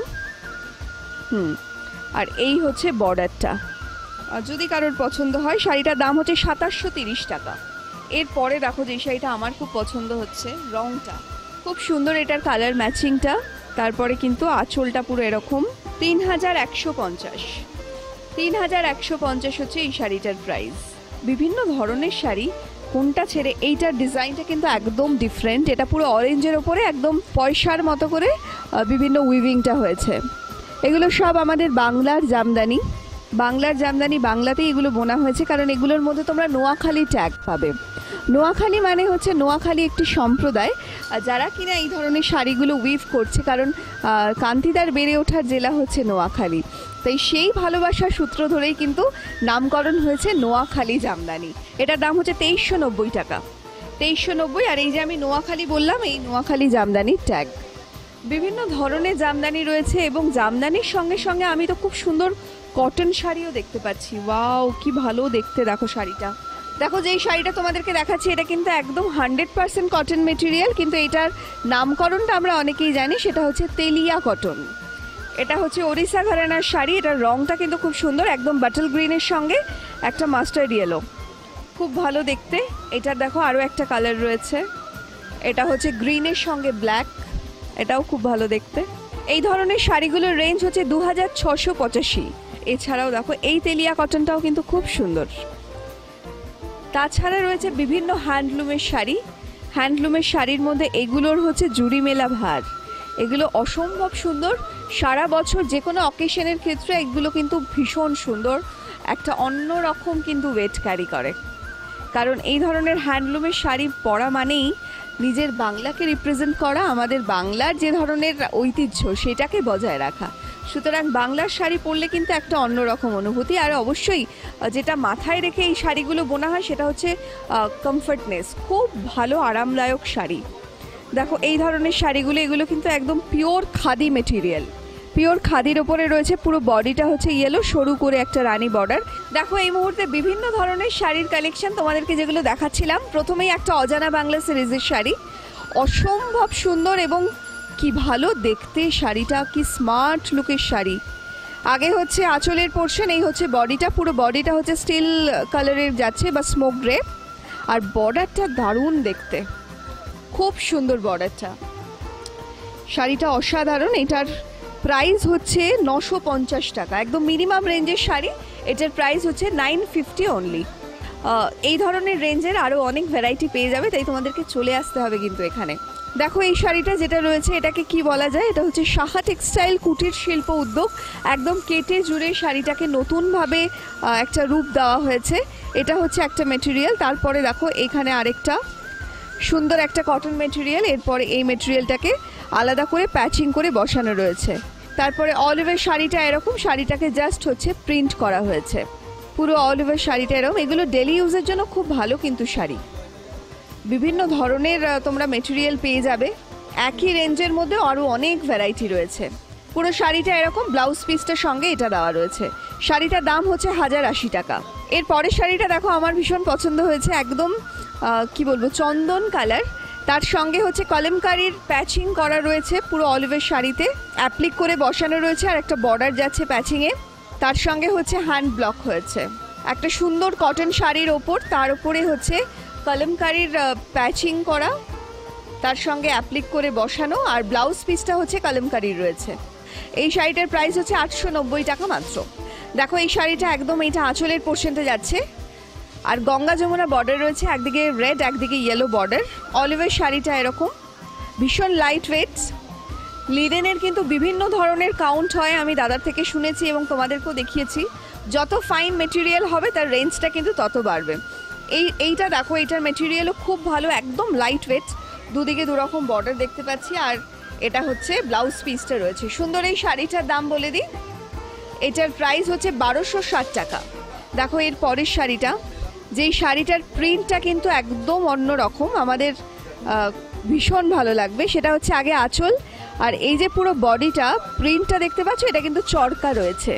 G: হুম, আর এই হচ্ছে বর্ডারটা। আর যদি কারোর পছন্দ হয়, শাড়িটার দাম হচ্ছে সাতাশশো তিরিশ টাকা। এরপরে দেখো যে শাড়িটা আমার খুব পছন্দ হচ্ছে, রংটা খুব সুন্দর, এটার কালার ম্যাচিংটা। তারপরে কিন্তু আঁচলটা পুরো এরকম। তিন হাজার একশো পঞ্চাশ তিন হাজার একশো পঞ্চাশ হচ্ছে এই শাড়িটার প্রাইস। বিভিন্ন ধরনের শাড়ি, কোনটা ছেড়ে এইটার ডিজাইনটা কিন্তু একদম ডিফারেন্ট। এটা পুরো অরেঞ্জের ওপরে একদম পয়সার মতো করে আহ, বিভিন্ন উইভিংটা হয়েছে। এগুলো সব আমাদের বাংলার জামদানি। বাংলার জামদানি বাংলাতেই এগুলো বোনা হয়েছে, কারণ এগুলোর মধ্যে তোমরা নোয়াখালী ট্যাগ পাবে। নোয়াখালী মানে হচ্ছে নোয়াখালী একটি সম্প্রদায় আহ, যারা কিনা এই ধরনের শাড়িগুলো উইভ করছে, কারণ আহ, কান্তিদার বেড়ে ওঠার জেলা হচ্ছে নোয়াখালী। তাই সেই ভালোবাসার সূত্র ধরেই কিন্তু নামকরণ হয়েছে নোয়াখালী জামদানি। এটার দাম হচ্ছে তেইশশো নব্বই টাকা তেইশশো নব্বই। আর এই যে আমি নোয়াখালী বললাম, এই নোয়াখালী জামদানির ট্যাগ। বিভিন্ন ধরনের জামদানি রয়েছে, এবং জামদানির সঙ্গে সঙ্গে আমি তো খুব সুন্দর কটন শাড়িও দেখতে পাচ্ছি। ওয়াও কি ভালো দেখতে, দেখো শাড়িটা। দেখো যে এই শাড়িটা তোমাদেরকে দেখাচ্ছি, এটা কিন্তু একদম হান্ড্রেড পার্সেন্ট কটন মেটেরিয়াল, কিন্তু এটার নামকরণটা আমরা অনেকেই জানি, সেটা হচ্ছে তেলিয়া কটন। এটা হচ্ছে ওড়িশা ঘরানার শাড়ি। এটার রংটা কিন্তু খুব সুন্দর, একদম বাটল গ্রিনের সঙ্গে একটা মাস্টার্ড ইয়েলো, খুব ভালো দেখতে। এটার দেখো আরও একটা কালার রয়েছে, এটা হচ্ছে গ্রিনের সঙ্গে ব্ল্যাক, এটাও খুব ভালো দেখতে। এই ধরনের শাড়িগুলোর রেঞ্জ হচ্ছে দু হাজার ছশো পঁচাশি। এছাড়াও দেখো এই তেলিয়া কটনটাও কিন্তু খুব সুন্দর। তাছাড়া রয়েছে বিভিন্ন হ্যান্ডলুমের শাড়ি। হ্যান্ডলুমের শাড়ির মধ্যে এগুলোর হচ্ছে জুড়ি মেলা ভার। এগুলো অসম্ভব সুন্দর, সারা বছর যে কোনো অকেশনের ক্ষেত্রে এগুলো কিন্তু ভীষণ সুন্দর, একটা অন্য রকম কিন্তু ওয়েট ক্যারি করে। কারণ এই ধরনের হ্যান্ডলুমের শাড়ি পরা মানেই নিজের বাংলাকে রিপ্রেজেন্ট করা, আমাদের বাংলার যে ধরনের ঐতিহ্য সেটাকে বজায় রাখা। সুতরাং বাংলার শাড়ি পরলে কিন্তু একটা অন্যরকম অনুভূতি। আর অবশ্যই যেটা মাথায় রেখে এই শাড়িগুলো বোনা হয়, সেটা হচ্ছে কমফর্টনেস। খুব ভালো আরামদায়ক শাড়ি। দেখো এই ধরনের শাড়িগুলো, এগুলো কিন্তু একদম পিওর খাদি মেটেরিয়াল। পিওর খাদির ওপরে রয়েছে, পুরো বডিটা হচ্ছে ইয়েলো, সরু করে একটা রানী বর্ডার। দেখো এই মুহূর্তে বিভিন্ন ধরনের শাড়ির কালেকশন তোমাদেরকে যেগুলো দেখাচ্ছিলাম। প্রথমেই একটা অজানা বাংলা সিরিজের শাড়ি, অসম্ভব সুন্দর এবং কি ভালো দেখতে শাড়িটা, কি স্মার্ট লুকের শাড়ি। আগে হচ্ছে আঁচলের পোর্শন, এই হচ্ছে বডিটা, পুরো বডিটা হচ্ছে স্টিল কালারের যাচ্ছে বা স্মোক গ্রে, আর বর্ডারটা দারুণ দেখতে, খুব সুন্দর বর্ডারটা। শাড়িটা অসাধারণ। এটার প্রাইস হচ্ছে নশো পঞ্চাশ টাকা, একদম মিনিমাম রেঞ্জের শাড়ি। এটার প্রাইস হচ্ছে নাইন ফিফটি অনলি। এই ধরনের রেঞ্জের আরও অনেক ভ্যারাইটি পেয়ে যাবে, তাই তোমাদেরকে চলে আসতে হবে কিন্তু এখানে। দেখো এই শাড়িটা যেটা রয়েছে, এটাকে কি বলা যায়, এটা হচ্ছে সাহা টেক্সটাইল কুটির শিল্প উদ্যোগ। একদম কেটে জুড়ে শাড়িটাকে নতুনভাবে একটা রূপ দেওয়া হয়েছে। এটা হচ্ছে একটা মেটেরিয়াল। তারপরে দেখো এখানে আরেকটা সুন্দর একটা কটন মেটেরিয়াল, এরপরে এই মেটেরিয়ালটাকে আলাদা করে প্যাচিং করে বসানো রয়েছে। তারপরে অল ওভার শাড়িটা এরকম, শাড়িটাকে জাস্ট হচ্ছে প্রিন্ট করা হয়েছে, পুরো অল ওভার শাড়িটা এরকম। এগুলো ডেলি ইউজের জন্য খুব ভালো কিন্তু শাড়ি। বিভিন্ন ধরনের তোমরা মেটেরিয়াল পেয়ে যাবে, একই রেঞ্জের মধ্যে আরও অনেক ভ্যারাইটি রয়েছে। পুরো শাড়িটা এরকম, ব্লাউজ পিসটার সঙ্গে এটা দেওয়া রয়েছে। শাড়িটার দাম হচ্ছে হাজার আশি টাকা। এর পরের শাড়িটা দেখো আমার ভীষণ পছন্দ হয়েছে, একদম কি বলবো চন্দন কালার, তার সঙ্গে হচ্ছে কলমকারির প্যাচিং করা রয়েছে পুরো অলিভের শাড়িতে, অ্যাপ্লিক করে বসানো রয়েছে, আর একটা বর্ডার যাচ্ছে প্যাচিংয়ে। তার সঙ্গে হচ্ছে হ্যান্ড ব্লক হয়েছে। একটা সুন্দর কটন শাড়ির ওপর তার উপরে হচ্ছে কলমকারির প্যাচিং করা, তার সঙ্গে অ্যাপ্লিক করে বসানো, আর ব্লাউজ পিসটা হচ্ছে কলমকারির রয়েছে। এই শাড়িটার প্রাইস হচ্ছে আটশো নব্বই টাকা মাত্র। দেখো এই শাড়িটা একদম, এটা আঁচলের পোর্শনটা যাচ্ছে, আর গঙ্গা যমুনা বর্ডার রয়েছে, একদিকে রেড একদিকে ইয়েলো বর্ডার। অলিভের শাড়িটা এরকম ভীষণ লাইট ওয়েট। লিনেনের কিন্তু বিভিন্ন ধরনের কাউন্ট হয়, আমি দাদার থেকে শুনেছি এবং তোমাদেরকেও দেখিয়েছি। যত ফাইন মেটেরিয়াল হবে তার রেঞ্জটা কিন্তু তত বাড়বে। এই এইটা দেখো, এইটার মেটেরিয়ালও খুব ভালো, একদম লাইট ওয়েট। দুদিকে দুরকম বর্ডার দেখতে পাচ্ছি, আর এটা হচ্ছে ব্লাউজ পিসটা রয়েছে। সুন্দর এই শাড়িটার দাম বলে দিই, এটার প্রাইস হচ্ছে বারোশো ষাট টাকা। দেখো এর পরের শাড়িটা, যেই শাড়িটার প্রিন্টটা কিন্তু একদম অন্য রকম, আমাদের ভীষণ ভালো লাগবে। সেটা হচ্ছে আগে আঁচল, আর এই যে পুরো বডিটা প্রিন্টটা দেখতে পাচ্ছ, এটা কিন্তু চরকা রয়েছে।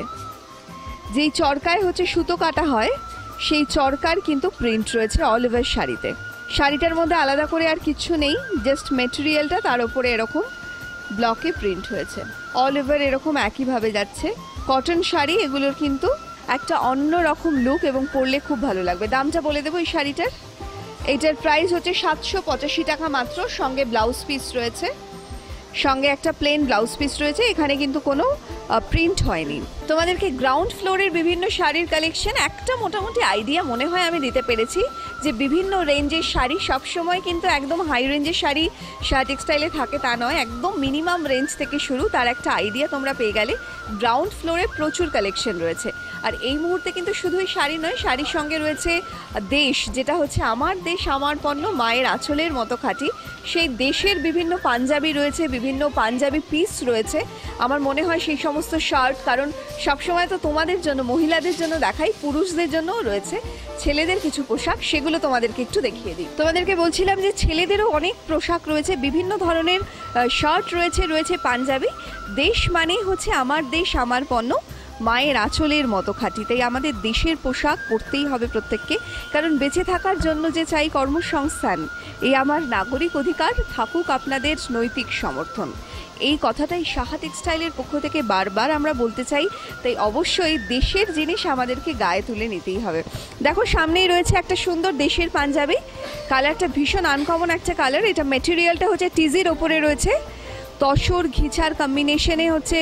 G: যেই চরকায় হচ্ছে সুতো কাটা হয়, সেই চরকার কিন্তু প্রিন্ট রয়েছে অলিভের শাড়িতে। শাড়িটার মধ্যে আলাদা করে আর কিছু নেই, জাস্ট মেটেরিয়ালটা তার উপরে এরকম ব্লকে প্রিন্ট হয়েছে। অলিভের এরকম একইভাবে যাচ্ছে। কটন শাড়ি, এগুলোর কিন্তু একটা অন্য রকম লুক এবং পরলে খুব ভালো লাগবে। দামটা বলে দেবো এই শাড়িটার। এইটার প্রাইস হচ্ছে সাতশো পঁচাশি টাকা মাত্র, সঙ্গে ব্লাউজ পিস রয়েছে, সঙ্গে একটা প্লেন ব্লাউজ পিস রয়েছে। এখানে কিন্তু কোনো প্রিন্ট হয়নি। তোমাদেরকে গ্রাউন্ড ফ্লোরের বিভিন্ন শাড়ির কালেকশন একটা মোটামুটি আইডিয়া মনে হয় আমি দিতে পেরেছি, যে বিভিন্ন রেঞ্জের শাড়ি সবসময় কিন্তু একদম হাই রেঞ্জের শাড়ি শাহ টেক্সটাইলে থাকে তা নয়, একদম মিনিমাম রেঞ্জ থেকে শুরু, তার একটা আইডিয়া তোমরা পেয়ে গেলে। গ্রাউন্ড ফ্লোরে প্রচুর কালেকশন রয়েছে। আর এই মুহূর্তে কিন্তু শুধুই শাড়ি নয়, শাড়ির সঙ্গে রয়েছে দেশ, যেটা হচ্ছে আমার দেশ আমার পণ্য, মায়ের আঁচলের মতো খাঁটি। সেই দেশের বিভিন্ন পাঞ্জাবি রয়েছে, বিভিন্ন পাঞ্জাবি পিস রয়েছে। আমার মনে হয় সেই সমস্ত শার্ট, কারণ সবসময় তো তোমাদের জন্য, মহিলাদের জন্য দেখাই, পুরুষদের জন্যও রয়েছে ছেলেদের কিছু পোশাক, সেগুলো তোমাদেরকে একটু দেখিয়ে দিই। তোমাদেরকে বলছিলাম যে ছেলেদেরও অনেক পোশাক রয়েছে, বিভিন্ন ধরনের শার্ট রয়েছে, রয়েছে পাঞ্জাবি। দেশ মানেই হচ্ছে আমার দেশ আমার পণ্য, মায়ের আঁচলের মতো খাঁটি। তাই আমাদের দেশের পোশাক পরতেই হবে প্রত্যেককে, কারণ বেঁচে থাকার জন্য যে চাই কর্মসংস্থান, এই আমার নাগরিক অধিকার, থাকুক আপনাদের নৈতিক সমর্থন। এই কথাটাই সাহা টেক্সটাইলের পক্ষ থেকে বারবার আমরা বলতে চাই। তাই অবশ্যই দেশের জিনিস আমাদেরকে গায়ে তুলে নিতেই হবে। দেখো সামনেই রয়েছে একটা সুন্দর দেশের পাঞ্জাবি, কালারটা ভীষণ আনকমন একটা কালার। এটা মেটেরিয়ালটা হচ্ছে টিজির ওপরে রয়েছে, তসর ঘিচার কম্বিনেশনে হচ্ছে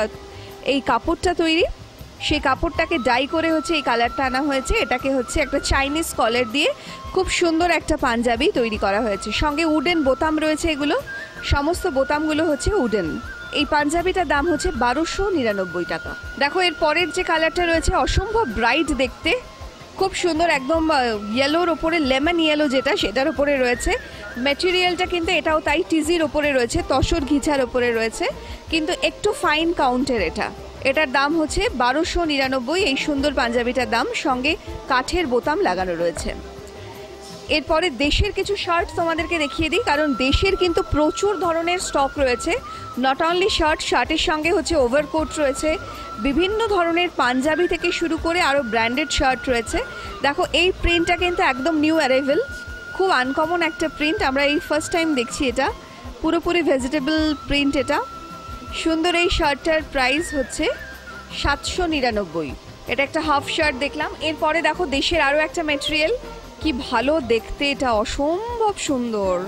G: এই কাপড়টা তৈরি। সেই কাপড়টাকে ডাই করে হচ্ছে এই কালারটা আনা হয়েছে। এটাকে হচ্ছে একটা চাইনিজ কলার দিয়ে খুব সুন্দর একটা পাঞ্জাবি তৈরি করা হয়েছে। সঙ্গে উডেন বোতাম রয়েছে, এগুলো সমস্ত বোতামগুলো হচ্ছে উডেন। এই পাঞ্জাবিটার দাম হচ্ছে বারোশো নিরানব্বই টাকা। দেখো এর পরের যে কালারটা রয়েছে অসম্ভব ব্রাইট দেখতে, খুব সুন্দর, একদম ইয়েলোর ওপরে লেমন ইয়েলো যেটা, সেটার ওপরে রয়েছে। ম্যাটেরিয়ালটা কিন্তু এটাও তাই টিজির ওপরে রয়েছে, তসর ঘিচার ওপরে রয়েছে, কিন্তু একটু ফাইন কাউন্টের এটা। এটার দাম হচ্ছে বারোশো নিরানব্বই। এই সুন্দর পাঞ্জাবিটার দাম, সঙ্গে কাঠের বোতাম লাগানো রয়েছে। এরপরে দেশের কিছু শার্ট তোমাদেরকে দেখিয়ে দিই, কারণ দেশের কিন্তু প্রচুর ধরনের স্টক রয়েছে। নট অনলি শার্ট, শার্টের সঙ্গে হচ্ছে ওভারকোট রয়েছে, বিভিন্ন ধরনের পাঞ্জাবি থেকে শুরু করে আরও ব্র্যান্ডেড শার্ট রয়েছে। দেখো এই প্রিন্টটা কিন্তু একদম নিউ অ্যারাইভেল, খুব আনকমন একটা প্রিন্ট, আমরা এই ফার্স্ট টাইম দেখছি এটা। পুরোপুরি ভেজিটেবল প্রিন্ট এটা। সুন্দর এই শার্টটার প্রাইস হচ্ছে সাতশো নিরানব্বই। এটা একটা হাফ শার্ট দেখলাম। এরপরে দেখো দেশের আরও একটা ম্যাটেরিয়াল, কি ভালো দেখতে, এটা অসম্ভব সুন্দর।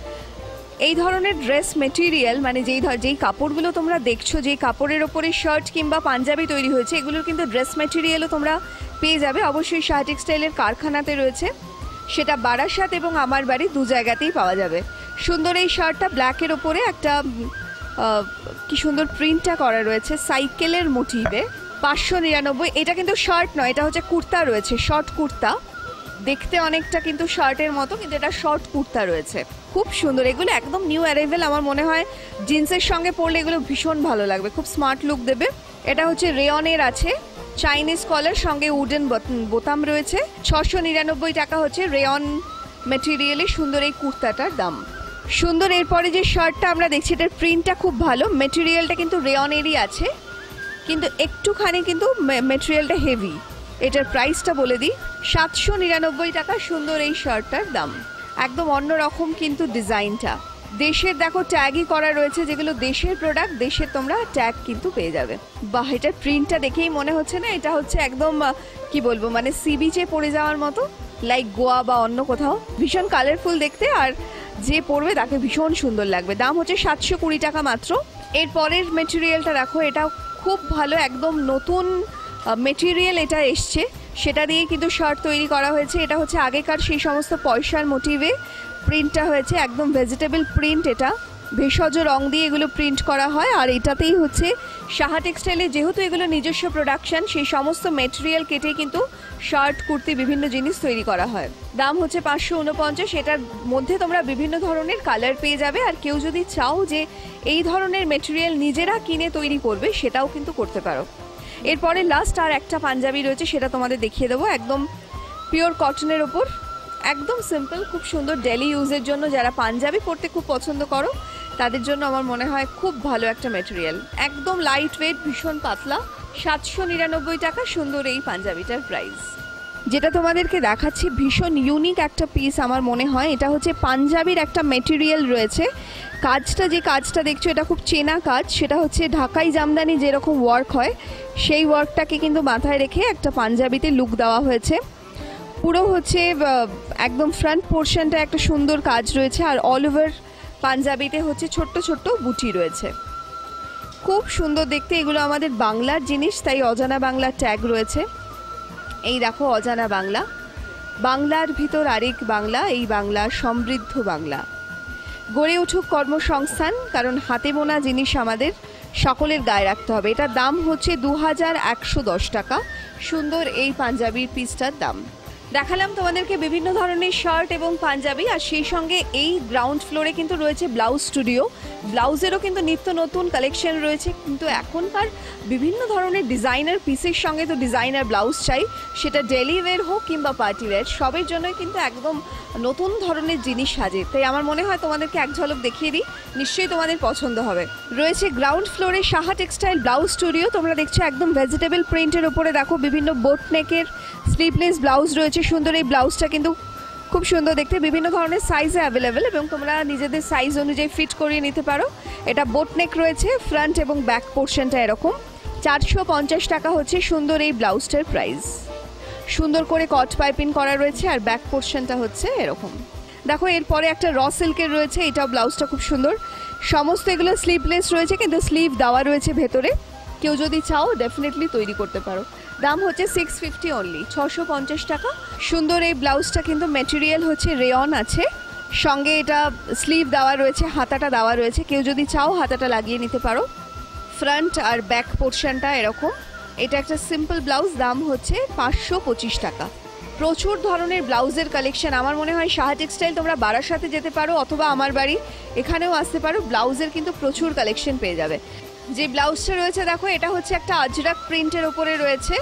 G: এই ধরনের ড্রেস মেটেরিয়াল, মানে যেই যেই কাপড়গুলো তোমরা দেখছো, যেই কাপড়ের ওপরে শার্ট কিংবা পাঞ্জাবি তৈরি হয়েছে, এগুলোর কিন্তু ড্রেস মেটেরিয়ালও তোমরা পেয়ে যাবে অবশ্যই সাহা টেক্সটাইলের কারখানাতে রয়েছে। সেটা বারাসাত এবং আমার বাড়ি দু জায়গাতেই পাওয়া যাবে। সুন্দর এই শার্টটা ব্ল্যাকের ওপরে একটা কি সুন্দর প্রিন্টটা করা রয়েছে সাইকেলের মোটিভে, পাঁচশো নিরানব্বই। এটা কিন্তু শার্ট নয়, এটা হচ্ছে কুর্তা রয়েছে, শর্ট কুর্তা, দেখতে অনেকটা কিন্তু শার্টের মতো, কিন্তু এটা শর্ট কুর্তা রয়েছে, খুব সুন্দর। এগুলো একদম নিউ অ্যারাইভেল, আমার মনে হয় জিন্সের সঙ্গে পরলে এগুলো ভীষণ ভালো লাগবে, খুব স্মার্ট লুক দেবে। এটা হচ্ছে রেয়নের আছে, চাইনিজ কলার, সঙ্গে উডেন বোতাম রয়েছে। ছশো নিরানব্বই টাকা হচ্ছে রেয়ন ম্যাটেরিয়ালে সুন্দর এই কুর্তাটার দাম। সুন্দর এরপরে যে শার্টটা আমরা দেখছি, এটার প্রিন্টটা খুব ভালো, ম্যাটেরিয়ালটা কিন্তু রেয়নেরই আছে, কিন্তু একটুখানি কিন্তু ম্যাটেরিয়ালটা হেভি। এটার প্রাইসটা বলে দিই, সাতশো নিরানব্বই টাকা সুন্দর এই শার্টটার দাম। একদম অন্যরকম কিন্তু ডিজাইনটা, দেশের দেখো ট্যাগই করা রয়েছে, যেগুলো দেশের প্রোডাক্ট, দেশের তোমরা ট্যাগ কিন্তু পেয়ে যাবে। বাহ, এটার প্রিন্টটা দেখেই মনে হচ্ছে না এটা হচ্ছে একদম কি বলবো, মানে সি বিচে পড়ে যাওয়ার মতো, লাইক গোয়া বা অন্য কোথাও। ভীষণ কালারফুল দেখতে, আর যে পরবে তাকে ভীষণ সুন্দর লাগবে। দাম হচ্ছে সাতশো কুড়ি টাকা মাত্র। এর পরের মেটেরিয়ালটা দেখো, এটা খুব ভালো, একদম নতুন মেটেরিয়াল এটা এসছে, সেটা দিয়ে কিন্তু শার্ট তৈরি করা হয়েছে। এটা হচ্ছে আগেকার সেই সমস্ত পয়সার মোটিভে প্রিন্টটা হয়েছে, একদম ভেজিটেবল প্রিন্ট। এটা ভেষজ রং দিয়ে এগুলো প্রিন্ট করা হয়। আর এটাতেই হচ্ছে সাহা টেক্সটাইলে, যেহেতু এগুলো নিজস্ব প্রোডাকশন, সেই সমস্ত মেটেরিয়াল কেটে কিন্তু শার্ট, কুর্তি, বিভিন্ন জিনিস তৈরি করা হয়। দাম হচ্ছে পাঁচশো উনপঞ্চাশ। এটার মধ্যে তোমরা বিভিন্ন ধরনের কালার পেয়ে যাবে। আর কেউ যদি চাও যে এই ধরনের মেটেরিয়াল নিজেরা কিনে তৈরি করবে, সেটাও কিন্তু করতে পারো। এরপরে লাস্ট আর একটা পাঞ্জাবি রয়েছে, সেটা তোমাদের দেখিয়ে দেবো। একদম পিওর কটনের ওপর, একদম সিম্পল, খুব সুন্দর ডেলি ইউজের জন্য যারা পাঞ্জাবি পরতে খুব পছন্দ করো তাদের জন্য আমার মনে হয় খুব ভালো একটা মেটেরিয়াল। একদম লাইট ওয়েট, ভীষণ পাতলা, সাতশো নিরানব্বই টাকা সুন্দর এই পাঞ্জাবিটার প্রাইস। যেটা তোমাদেরকে দেখাচ্ছি ভীষণ ইউনিক একটা পিস আমার মনে হয়। এটা হচ্ছে পাঞ্জাবির একটা মেটেরিয়াল রয়েছে। কাজটা, যে কাজটা দেখছো এটা খুব চেনা কাজ। সেটা হচ্ছে ঢাকাই জামদানি যেরকম ওয়ার্ক হয়, সেই ওয়ার্কটাকে কিন্তু মাথায় রেখে একটা পাঞ্জাবিতে লুক দেওয়া হয়েছে। পুরো হচ্ছে একদম ফ্রন্ট পোর্শনটা একটা সুন্দর কাজ রয়েছে। আর অল ওভার পাঞ্জাবিতে হচ্ছে ছোট্ট ছোট্ট বুটি রয়েছে, খুব সুন্দর দেখতে। এগুলো আমাদের বাংলার জিনিস, তাই অজানা বাংলার ট্যাগ রয়েছে। এই দেখো অজানা বাংলা, বাংলার ভিতর আরেক বাংলা, এই বাংলা সমৃদ্ধ বাংলা। গড়ে উঠুক কর্মসংস্থান, কারণ হাতে বোনা জিনিস আমাদের সকলের গায়ে রাখতে হবে। এটার দাম হচ্ছে দু হাজার একশো দশ টাকা সুন্দর এই পাঞ্জাবির পিসটার দাম। দেখালাম তোমাদেরকে বিভিন্ন ধরনের শার্ট এবং পাঞ্জাবি, আর সেই সঙ্গে এই গ্রাউন্ড ফ্লোরে কিন্তু রয়েছে ব্লাউজ স্টুডিও। ব্লাউজেরও কিন্তু নিত্য নতুন কালেকশন রয়েছে, কিন্তু এখনকার বিভিন্ন ধরনের ডিজাইনার পিসের সঙ্গে তো ডিজাইনার ব্লাউজ চাই, সেটা ডেলি ওয়্যার হোক কিংবা পার্টি ওয়্যার, সবের জন্যই কিন্তু একদম নতুন ধরনের জিনিস সাজে। তাই আমার মনে হয় তোমাদেরকে এক ঝলক দেখিয়ে দিই, নিশ্চয়ই তোমাদের পছন্দ হবে। রয়েছে গ্রাউন্ড ফ্লোরে সাহা টেক্সটাইল ব্লাউজ স্টুডিও। তোমরা দেখছো একদম ভেজিটেবল প্রিন্টের ওপরে দেখো বিভিন্ন বোট নেকের স্লিভলেস ব্লাউজ রয়েছে। সুন্দর এই ব্লাউজটা কিন্তু খুব সুন্দর দেখতে, বিভিন্ন ধরনের সাইজে অ্যাভেলেবেল এবং তোমরা নিজেদের সাইজ অনুযায়ী ফিট করিয়ে নিতে পারো। এটা বোট নেক রয়েছে, ফ্রন্ট এবং ব্যাক পোর্শনটা এরকম। চারশো পঞ্চাশ টাকা হচ্ছে সুন্দর এই ব্লাউজটার প্রাইস। সুন্দর করে কট পাইপিং করা রয়েছে, আর ব্যাক পোর্শনটা হচ্ছে এরকম। দেখো এরপরে একটা র সিল্কের রয়েছে, এটাও ব্লাউজটা খুব সুন্দর। সমস্ত এগুলো স্লিভলেস রয়েছে, কিন্তু স্লিভ দেওয়া রয়েছে ভেতরে। কেউ যদি চাও ডেফিনেটলি তৈরি করতে পারো। দাম হচ্ছে সিক্স ফিফটি অনলি, ছশো পঞ্চাশ টাকা সুন্দর এই ব্লাউজটা। কিন্তু মেটেরিয়াল হচ্ছে রেয়ন আছে, সঙ্গে এটা স্লিভ দেওয়া রয়েছে, হাতাটা দেওয়া রয়েছে। কেউ যদি চাও হাতাটা লাগিয়ে নিতে পারো। ফ্রন্ট আর ব্যাক পোর্শনটা এরকম। এটা একটা সিম্পল ব্লাউজ, দাম হচ্ছে পাঁচশো পঁচিশ টাকা। প্রচুর ধরনের ব্লাউজের কালেকশন। আমার মনে হয় সাহা টেক্সটাইল তোমরা বারাসাতে যেতে পারো অথবা আমার বাড়ি এখানেও আসতে পারো, ব্লাউজের কিন্তু প্রচুর কালেকশন পেয়ে যাবে। যে ব্লাউজটা রয়েছে দেখো, এটা হচ্ছে একটা আজরাক প্রিন্টের ওপরে রয়েছে।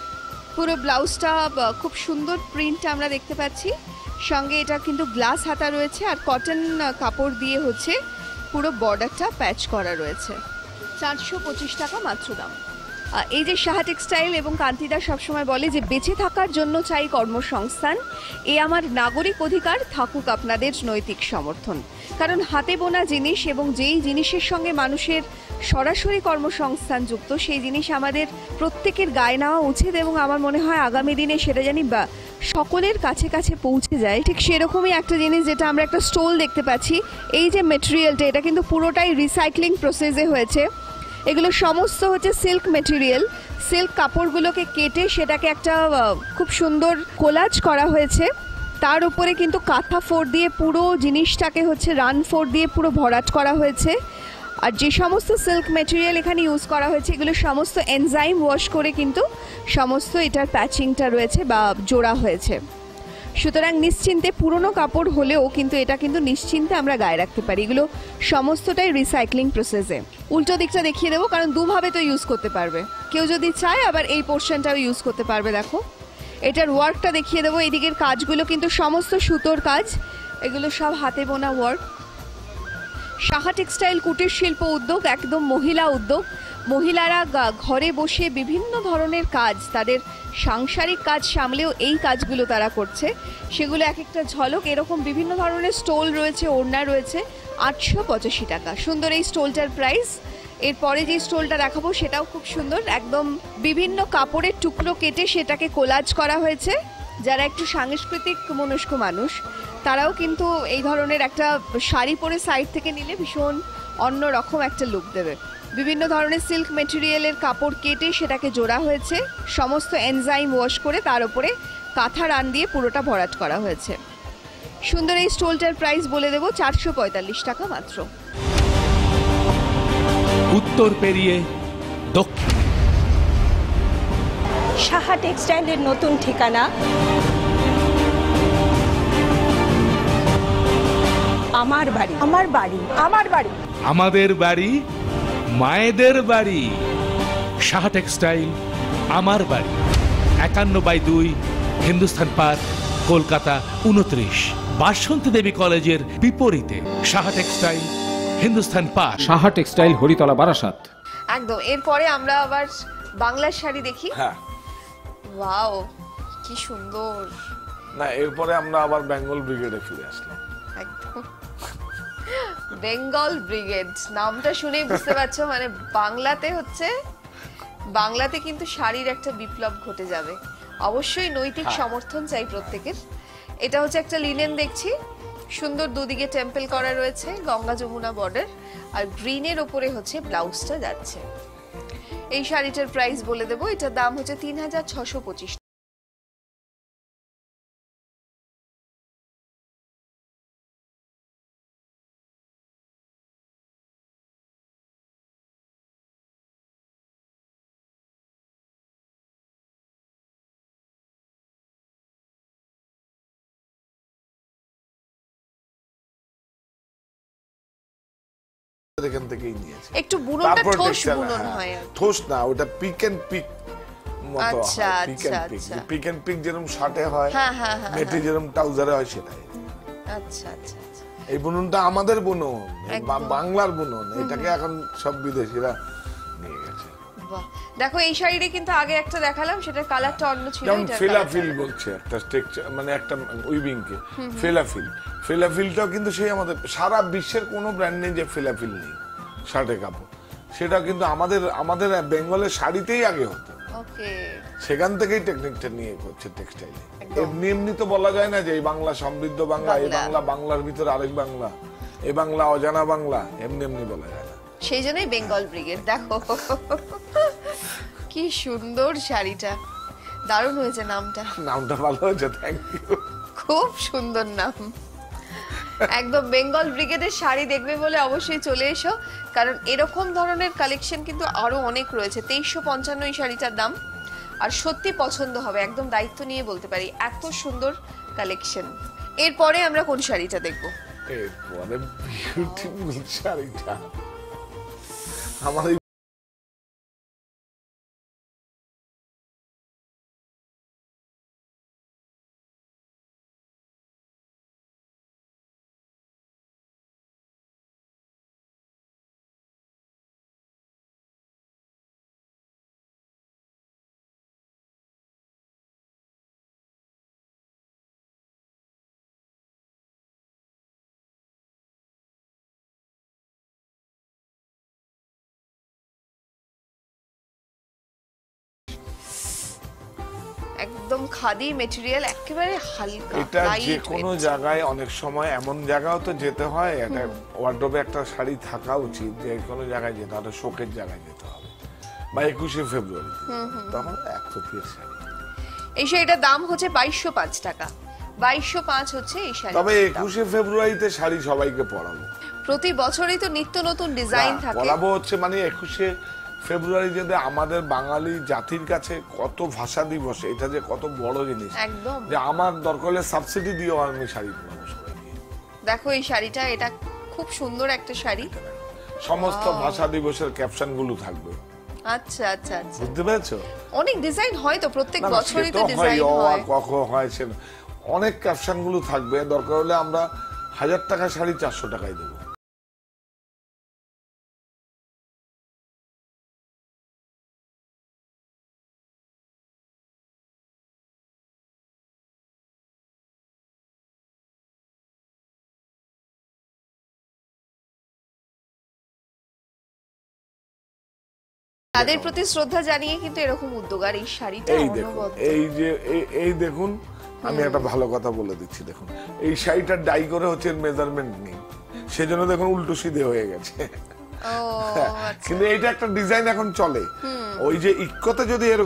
G: পুরো ব্লাউজটা খুব সুন্দর প্রিন্ট আমরা দেখতে পাচ্ছি, সঙ্গে এটা কিন্তু গ্লাস হাতা রয়েছে, আর কটন কাপড় দিয়ে হচ্ছে পুরো বর্ডারটা প্যাচ করা রয়েছে। চারশো পঁচিশ টাকা মাত্র দাম। এই যে সাহা টেক্সটাইল এবং কান্তিদা সবসময় বলে যে বেঁচে থাকার জন্য চাই কর্মসংস্থান, এ আমার নাগরিক অধিকার, থাকুক আপনাদের নৈতিক সমর্থন। কারণ হাতে বোনা জিনিস এবং যেই জিনিসের সঙ্গে মানুষের সরাসরি কর্মসংস্থান যুক্ত, সেই জিনিস আমাদের প্রত্যেকের গায়ে নেওয়া উচিত এবং আমার মনে হয় আগামী দিনে সেটা জানি বা সকলের কাছে কাছে পৌঁছে যায়। ঠিক সেরকমই একটা জিনিস, যেটা আমরা একটা স্টোল দেখতে পাচ্ছি। এই যে মেটেরিয়ালটা, এটা কিন্তু পুরোটাই রিসাইক্লিং প্রসেসে হয়েছে। এগুলো সমস্ত হচ্ছে সিল্ক মেটেরিয়াল। সিল্ক কাপড়গুলোকে কেটে সেটাকে একটা খুব সুন্দর কোলাজ করা হয়েছে, তার উপরে কিন্তু কাঁথা ফোর দিয়ে পুরো জিনিসটাকে হচ্ছে রান ফোর দিয়ে পুরো ভরাট করা হয়েছে। আর যে সমস্ত সিল্ক মেটেরিয়াল এখানে ইউজ করা হয়েছে, এগুলো সমস্ত এনজাইম ওয়াশ করে কিন্তু সমস্ত এটার প্যাচিংটা রয়েছে বা জোড়া হয়েছে। সুতরাং নিশ্চিন্তে, পুরনো কাপড় হলেও কিন্তু এটা কিন্তু নিশ্চিন্তে আমরা গায়ে রাখতে পারি। এগুলো সমস্তটাই রিসাইক্লিং প্রসেসে। উল্টো দিকটা দেখিয়ে দেবো, কারণ দুভাবে তো ইউজ করতে পারবে। কেউ যদি চায় আবার এই পোর্শনটাও ইউজ করতে পারবে। দেখো এটার ওয়ার্কটা দেখিয়ে দেবো। এদিকের কাজগুলো কিন্তু সমস্ত সুতোর কাজ, এগুলো সব হাতে বোনা ওয়ার্ক। সাহা টেক্সটাইল কুটির শিল্প উদ্যোগ, একদম মহিলা উদ্যোগ। মহিলারা ঘরে বসে বিভিন্ন ধরনের কাজ, তাদের সাংসারিক কাজ সামলেও এই কাজগুলো তারা করছে, সেগুলো এক একটা ঝলক। এরকম বিভিন্ন ধরনের স্টোল রয়েছে, ওড়না রয়েছে। আটশো পঁচাশি টাকা সুন্দর এই স্টোলটার প্রাইস। এরপরে যে স্টোলটা দেখাবো সেটাও খুব সুন্দর, একদম বিভিন্ন কাপড়ের টুকরো কেটে সেটাকে কোলাজ করা হয়েছে। যারা একটু সাংস্কৃতিক মনস্ক মানুষ, তারাও কিন্তু এই ধরনের একটা শাড়ি পরে সাইড থেকে নিলে ভীষণ অন্য রকম একটা লুক দেবে। বিভিন্ন ধরনের সিল্ক মেটেরিয়ালের কাপড় কেটে সেটাকে জোড়া হয়েছে, সমস্ত এনজাইম ওয়াশ করে তার উপরে কাঁথা রান দিয়ে পুরোটা ভরাট করা হয়েছে। সুন্দর এই স্টোলটার প্রাইস বলে দেবো চারশো পঁয়তাল্লিশ টাকা মাত্র।
D: উত্তর পেরিয়ে দক্ষিণ,
E: সাহা টেক্সটাইলের নতুন ঠিকানা আমার বাড়ি। আমার বাড়ি। আমার বাড়ি।
D: আমাদের বাড়ি, মায়েদের বাড়ি। সাহা টেক্সটাইল আমার বাড়ি, একান্ন বাই দুই, হিন্দুস্থান পার্ক, কলকাতা উনত্রিশ। বাসন্তী দেবী কলেজের বিপরীতে Saha textile, Hindusthan park.
F: Saha textile Haritala Barasat.
A: একদম। এরপরে আমরা আবার বাংলার শাড়ি দেখি।
C: হ্যাঁ,
A: ওয়াও, কি সুন্দর।
C: না এরপরে আমরা আবার বেঙ্গল ব্রিগেডে ফিরে আসলাম।
A: একদম বেঙ্গল ব্রিগেড নামটা শুনেই বুঝতে পারছো, মানে বাংলাতে হচ্ছে, বাংলাতে কিন্তু শাড়ির একটা বিপ্লব ঘটে যাবে। অবশ্যই নৈতিক সমর্থন চাই প্রত্যেকের। এটা হচ্ছে একটা লিনেন দেখছি, সুন্দর দুদিকে টেম্পল করা রয়েছে, গঙ্গা যমুনা বর্ডার, আর গ্রিনের ওপরে হচ্ছে ব্লাউজটা যাচ্ছে। এই শাড়িটার প্রাইস বলে দেবো, এটার দাম হচ্ছে তিন হাজার ছশো পঁচিশ।
C: এখান থেকেই নিয়েছি।
A: একটু বুননটা
C: তারপর
A: ঠোস
C: textile,
A: বুনন
C: হ্যাঁ,
A: হয় আর কি।
C: ঠোস না, ওটা পিক এন্ড পিক মতো
A: আচ্ছা,
C: হয়, পিক
A: আচ্ছা,
C: এন্ড পিক।
A: আচ্ছা।
C: পিক এন্ড পিক যেরকম শার্টে হয়,
A: হ্যাঁ, হ্যাঁ, হ্যাঁ,
C: মেটে যেরকম ট্রাউজারে হয় সেটাই।
A: আচ্ছা আচ্ছা আচ্ছা।
C: এই বুননটা আমাদের বুনন,
A: একদম।
C: বা- বাংলার বুনন। এটাকে এখন সব বিদেশিরা নিয়ে গেছে।
A: বাহ, দেখো এই শাড়িটা কিন্তু আগে একটা দেখালাম, সেটার কালারটা অন্য ছিল।
C: যেমন
A: এটার
C: ফিলাফিল
A: colourটা-
C: বলছে একটা টেক্সচার, মানে একটা উইভিং কে ফিলাফিল। ফিলাফিলটাও কিন্তু সেই আমাদের, সারা বিশ্বের কোনো ব্র্যান্ড নেই যে ফিলাফিল নেই শার্টের কাপড়। সেটা কিন্তু আমাদের আমাদের বেঙ্গলের শাড়িতেই আগে হতো।
A: ওকে।
C: সেখান থেকেই টেকনিকটা নিয়ে করছে টেক্সটাইলে।
A: একদম।
C: এমনি এমনি তো বলা যায় না যে এই বাংলা সমৃদ্ধ বাংলা, এই
A: বাংলা।
C: বাংলা বাংলার ভিতরে আরেক বাংলা, এই বাংলা অজানা বাংলা, এমনি এমনি বলা যায় না।
A: সেই জন্যই বেঙ্গল ব্রিগেড। দেখো কি সুন্দর শাড়িটা, দারুণ হয়েছে নামটা,
C: নামটা ভালো হয়েছে, থ্যাংক ইউ।
A: খুব সুন্দর নাম। একদম বেঙ্গল ব্রিগেডের শাড়ি দেখবে বলে অবশ্যই চলে এসো, কারণ এরকম ধরনের কালেকশন কিন্তু আরো অনেক রয়েছে। তেইশশো পঞ্চান্ন এই শাড়িটার দাম, আর সত্যি পছন্দ হবে, একদম দায়িত্ব নিয়ে বলতে পারি, এত সুন্দর কালেকশন। এরপরে আমরা কোন শাড়িটা দেখবো?
C: এরপরে বিউটিফুল শাড়িটা আমার এই
A: একদম খাদি মেটেরিয়াল, একেবারে হালকা,
C: এটা যে
A: লাইট
C: কোনো
A: ওয়েট।
C: জায়গায় অনেক সময় এমন জায়গাও তো যেতে হয়, একটা ওয়ার্ডরোবে একটা শাড়ি থাকা উচিত, যে কোনো জায়গায় যেতে হবে, শোকের জায়গায় যেতে হবে, বা একুশে ফেব্রুয়ারি, তখন এক ফুটির শাড়ি।
A: এই শাড়িটার দাম হচ্ছে বাইশশো পাঁচ টাকা। বাইশশো পাঁচ হচ্ছে এই শাড়ি।
C: তবে একুশে ফেব্রুয়ারিতে শাড়ি সবাইকে পরাবো।
A: প্রতি বছরই তো নিত্য নতুন ডিজাইন
C: না,
A: থাকে।
C: পরাবো হচ্ছে মানে একুশে ফেব্রুয়ারি যদি আমাদের বাঙালি জাতির কাছে কত ভাষা দিবস, এটা যে কত বড় জিনিস,
A: একদম।
C: যে আমার দরকার হলে সাবসিডি দিয়েও আমি শাড়ি পরাবো সবাইকে।
A: দেখো এই শাড়িটা, এটা খুব সুন্দর একটা শাড়ি।
C: সমস্ত ভাষা দিবসের ক্যাপশন গুলো থাকবে।
A: আচ্ছা আচ্ছা আচ্ছা।
C: বুঝতে পেরেছো?
A: অনেক ডিজাইন হয় তো, প্রত্যেক
C: না, না,
A: বছরই
C: সে
A: তো
C: তো হয়,
A: ডিজাইন
C: অ, আ,
A: হয়।
C: ক, খ হয়, সে না। অনেক ক্যাপশন গুলো থাকবে, দরকার হলে আমরা হাজার টাকা শাড়ি চারশো টাকায় দেবো।
A: তাদের প্রতি শ্রদ্ধা জানিয়ে কিন্তু এরকম উদ্যোগ, আর এই শাড়িটা
C: এই দেখুন,
A: অনবদ্য।
C: এই যে এই- এই দেখুন, আমি একটা ভালো কথা বলে দিচ্ছি, দেখুন এই শাড়িটার ডাই করে হচ্ছে মেজারমেন্ট নেই, সেজন্য দেখুন উল্টো সিধে হয়ে গেছে।
A: ও আচ্ছা।
C: কিন্তু এটা একটা ডিজাইন এখন চলে, ওই যে ইক্কোতে যদি এরকম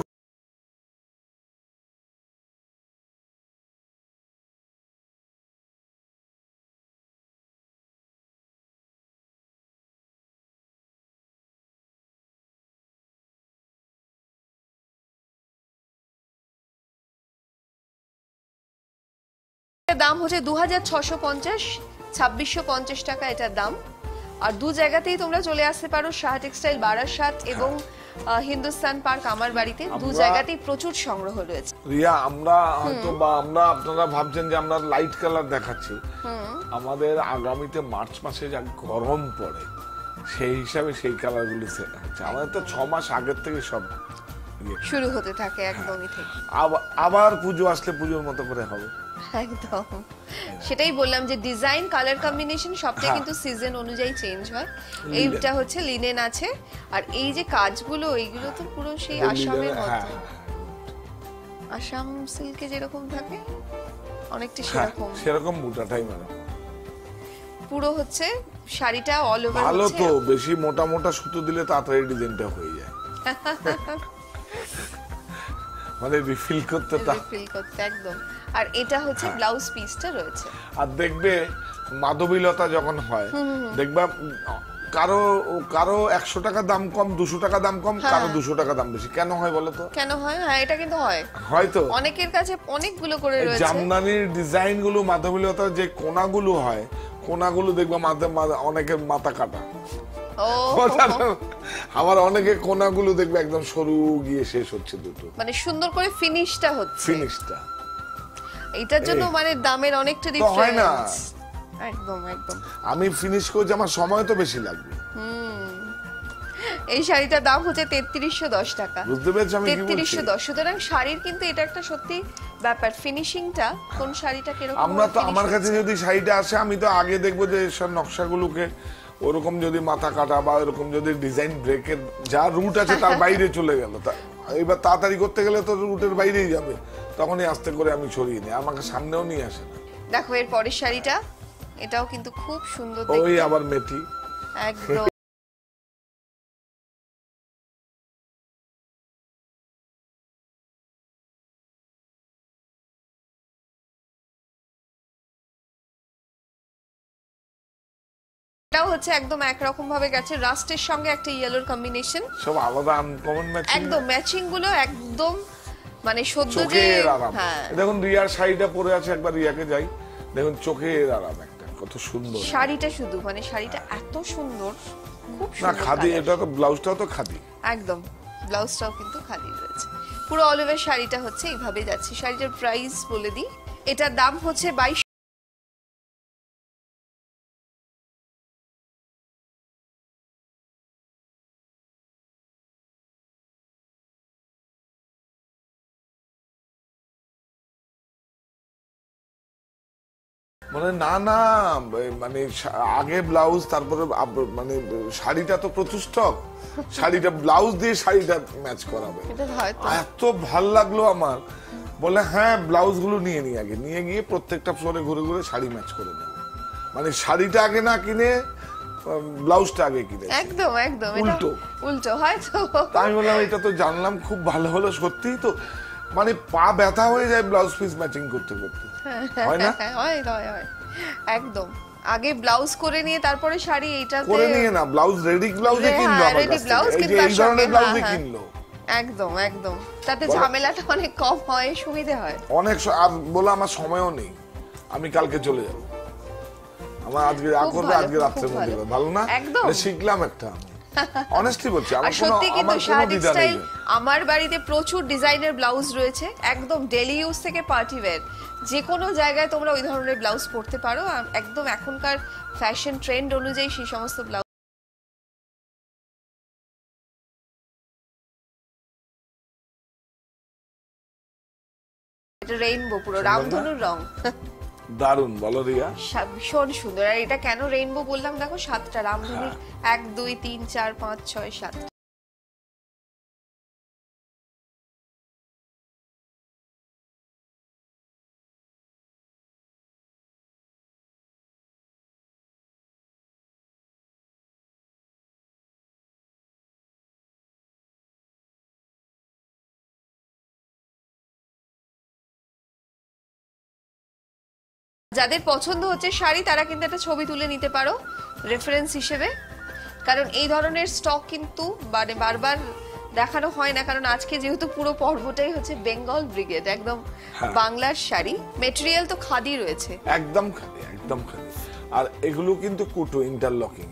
A: এটার দাম হচ্ছে দু হাজার ছশো পঞ্চাশ, ছাব্বিশশো পঞ্চাশ টাকা এটার দাম। আর দু জায়গাতেই তোমরা চলে আসতে পারো, সাহা টেক্সটাইল বারাসাত এবং আহ, হিন্দুস্তান পার্ক আমার বাড়িতে, দু
C: আমরা-
A: জায়গাতেই প্রচুর সংগ্রহ রয়েছে।
C: রিয়া, আমরা হয়তো বা আমরা আপনারা ভাবছেন যে আমরা লাইট কালার দেখাচ্ছি, আমাদের আগামীতে মার্চ মাসে যা গরম পড়ে সেই হিসাবে সেই কালার গুলো সেট হচ্ছে। আমাদের তো ছ মাস আগের থেকে সব ইয়ে।
A: শুরু হতে থাকে একদমই থেকে।
C: আবার- আবার পুজো আসলে পুজোর মতো করে হবে।
A: একদম সেটাই বললাম যে ডিজাইন কালার কম্বিনেশন সবটাই
C: হ্যাঁ।
A: কিন্তু সিজন অনুযায়ী চেঞ্জ হয়। এইটা হচ্ছে লিনেন আছে, আর এই যে কাজগুলো এইগুলো তো পুরো সেই আসামের
C: হ্যাঁ,
A: মতো, আসাম সিল্কে যেরকম থাকে অনেকটা
C: হ্যাঁ,
A: সেরকম।
C: সেরকম বুটাটাই ম্যাডাম।
A: পুরো হচ্ছে শাড়িটা অল ওভার
C: ভালো তো, বেশি মোটা মোটা সুতো দিলে তাড়াতাড়ি ডিজাইনটা হয়ে যায়, মানে রিফিল করতে তা-
A: ফিল করতে একদম। আর এটা হচ্ছে
C: হ্যাঁ।
A: ব্লাউজ পিসটা রয়েছে।
C: আর দেখবে মাধবীলতা যখন হয়, দেখবা কারো কারো একশো টাকা দাম কম, দুশো টাকা দাম কম,
A: হ্যাঁ।
C: কারো দুশো টাকা দাম বেশি। কেন হয় বলো তো?
A: কেন হয়? হ্যাঁ এটা কিন্তু হয়,
C: হয়তো
A: অনেকের কাছে অনেকগুলো করে রয়েছে।
C: জামদানির ডিজাইন গুলো, মাধবীলতার যে কোনাগুলো হয়, কোনাগুলো দেখবা মাথা মা- অনেকের মাথা কাটা,
A: ও
C: আবার অনেকে কোনাগুলো দেখবে একদম সরু গিয়ে শেষ হচ্ছে দুটো,
A: মানে সুন্দর করে ফিনিশটা হচ্ছে।
C: ফিনিশটা।
A: এটার জন্য মানে দামের অনেকটা
C: তো হয় না।
A: ডিফারেন্স। একদম একদম।
C: আমি ফিনিশ করছি, আমার সময় তো বেশি লাগবে।
A: এই শাড়িটার দাম হচ্ছে তেত্রিশশো দশ টাকা।
C: বুঝতে পেরেছো আমি কি বলছি?
A: তেত্রিশশো দশ। সুতরাং শাড়ির কিন্তু এটা একটা সত্যি ব্যাপার, ফিনিশিংটা কোন শাড়িটা কিরকম
C: আমরা তো,
A: finish
C: আমার কাছে
A: হচ্ছে।
C: যদি শাড়িটা আসে আমি তো আগে দেখবো যে সব নকশাগুলোকে ওরকম যদি মাথা কাটা বা এরকম যদি ডিজাইন ব্রেকের যা রুট আছে তার বাইরে চলে গেল, এবার তাড়াতাড়ি করতে গেলে তো রুটের বাইরেই যাবে, তখনই আস্তে করে আমি ছড়িয়ে নিই, আমাকে সামনেও নিয়ে আসে না।
A: দেখো এর পরের শাড়িটা, এটাও কিন্তু খুব সুন্দর
C: ওই
A: দেখতে।
C: আবার মেথি।
A: একদম এটাও হচ্ছে একদম একরকম ভাবে গেছে, রাস্টের সঙ্গে একটা ইয়েলোর কম্বিনেশন,
C: সব আলাদা আনকমন ম্যাচিং,
A: একদম ম্যাচিং গুলো একদম মানে সদ্য যে
C: চোখের আরাম।
A: হ্যাঁ
C: দেখুন রিয়ার শাড়িটা পরে আছে, একবার রিয়াকে যাই, দেখুন চোখের আরাম একটা, কত সুন্দর।
A: শাড়িটা শুধু মানে শাড়িটা এত সুন্দর, খুব
C: না
A: সুন্দর
C: খাদি,
A: colour।
C: এটা তো ব্লাউজটাও তো খাদি।
A: একদম ব্লাউজটাও কিন্তু খালি রয়েছে। পুরো অল ওভার শাড়িটা হচ্ছে এইভাবে যাচ্ছে। শাড়িটার প্রাইস বলে দিই, এটার দাম হচ্ছে বাইশ।
C: মানে না না, মানে শা- আগে ব্লাউজ, তারপরে আব- মানে শাড়িটা তো প্রচুর স্টক, শাড়িটা ব্লাউজ দিয়ে শাড়িটা ম্যাচ করাবে।
A: এটা হয়তো
C: এত ভাল লাগলো আমার, বলে হ্যাঁ ব্লাউজ গুলো নিয়ে নিয়ে আগে নিয়ে গিয়ে প্রত্যেকটা ফ্লোরে ঘুরে ঘুরে শাড়ি ম্যাচ করে নেবে, মানে শাড়িটা আগে না কিনে ব্লাউজটা আগে কিনে।
A: একদম একদম এটা
C: উল্টো।
A: উল্টো হয়তো।
C: তা আমি বললাম এটা তো জানলাম, খুব ভালো হলো সত্যিই তো, মানে পা ব্যথা হয়ে যায় ব্লাউজ পিস ম্যাচিং করতে করতে, হয় না?
A: হয় হয় হয় একদম। আগে ব্লাউজ করে নিয়ে তারপরে শাড়ি, এইটাতে
C: করে নিয়ে না, ব্লাউজ রেডি ব্লাউজে
A: হ্যাঁ,
C: কিনলো আমার
A: ready
C: কাছ থেকে।
A: blouse
C: এই যে
A: কিন্তু
C: এই
A: তার সঙ্গে,
C: ধরনের ব্লাউজে
A: হ্যাঁ, হ্যাঁ।
C: কিনলো।
A: একদম একদম, তাতে
C: বলো।
A: ঝামেলাটা অনেক কম হয়, সুবিধে হয়।
C: অনেক স- আর বলে আমার সময়ও নেই, আমি কালকে চলে যাব, আমার আজকে যা
A: খুব
C: করবে
A: ভালো,
C: আজকে
A: খুব
C: রাত্রের মধ্যে
A: ভালো।
C: করবে। ভালো না?
A: একদম।
C: এটা শিখলাম একটা আমি, অনেস্টলি বলছি,
A: আর
C: আমার কোনো
A: সত্যি কিন্তু
C: আমার কোনো
A: শাহা
C: দ্বিধা নেই।
A: টেক্সটাইল আমার বাড়িতে প্রচুর ডিজাইনের ব্লাউজ রয়েছে, একদম ডেলি ইউজ থেকে পার্টি ওয়্যার, যে কোনো জায়গায় তোমরা ওই ধরনের ব্লাউজ পরতে পারো। আর একদম এখনকার ফ্যাশন ট্রেন্ড অনুযায়ী সেই সমস্ত ব্লাউজ। এটা রেইনবো, পুরো
C: সুন্দর না?
A: রামধনুর রং।
C: দারুণ, বলো রিয়া।
A: সা- ভীষণ সুন্দর। আর এটা কেন রেইনবো বললাম, দেখো সাতটা রামধনুর, এক দুই তিন চার পাঁচ ছয় সাত। যাদের পছন্দ হচ্ছে শাড়ি তারা কিন্তু একটা ছবি তুলে নিতে পারো রেফারেন্স হিসেবে, কারণ এই ধরনের স্টক কিন্তু মানে বারবার দেখানো হয় না, কারণ আজকে যেহেতু পুরো পর্বটাই হচ্ছে বেঙ্গল ব্রিগেড, একদম
C: হ্যাঁ।
A: বাংলার শাড়ি, মেটেরিয়াল তো খাদি রয়েছে।
C: একদম খালি, একদম খালি। আর এগুলো কিন্তু কুটো ইন্টারলকিং।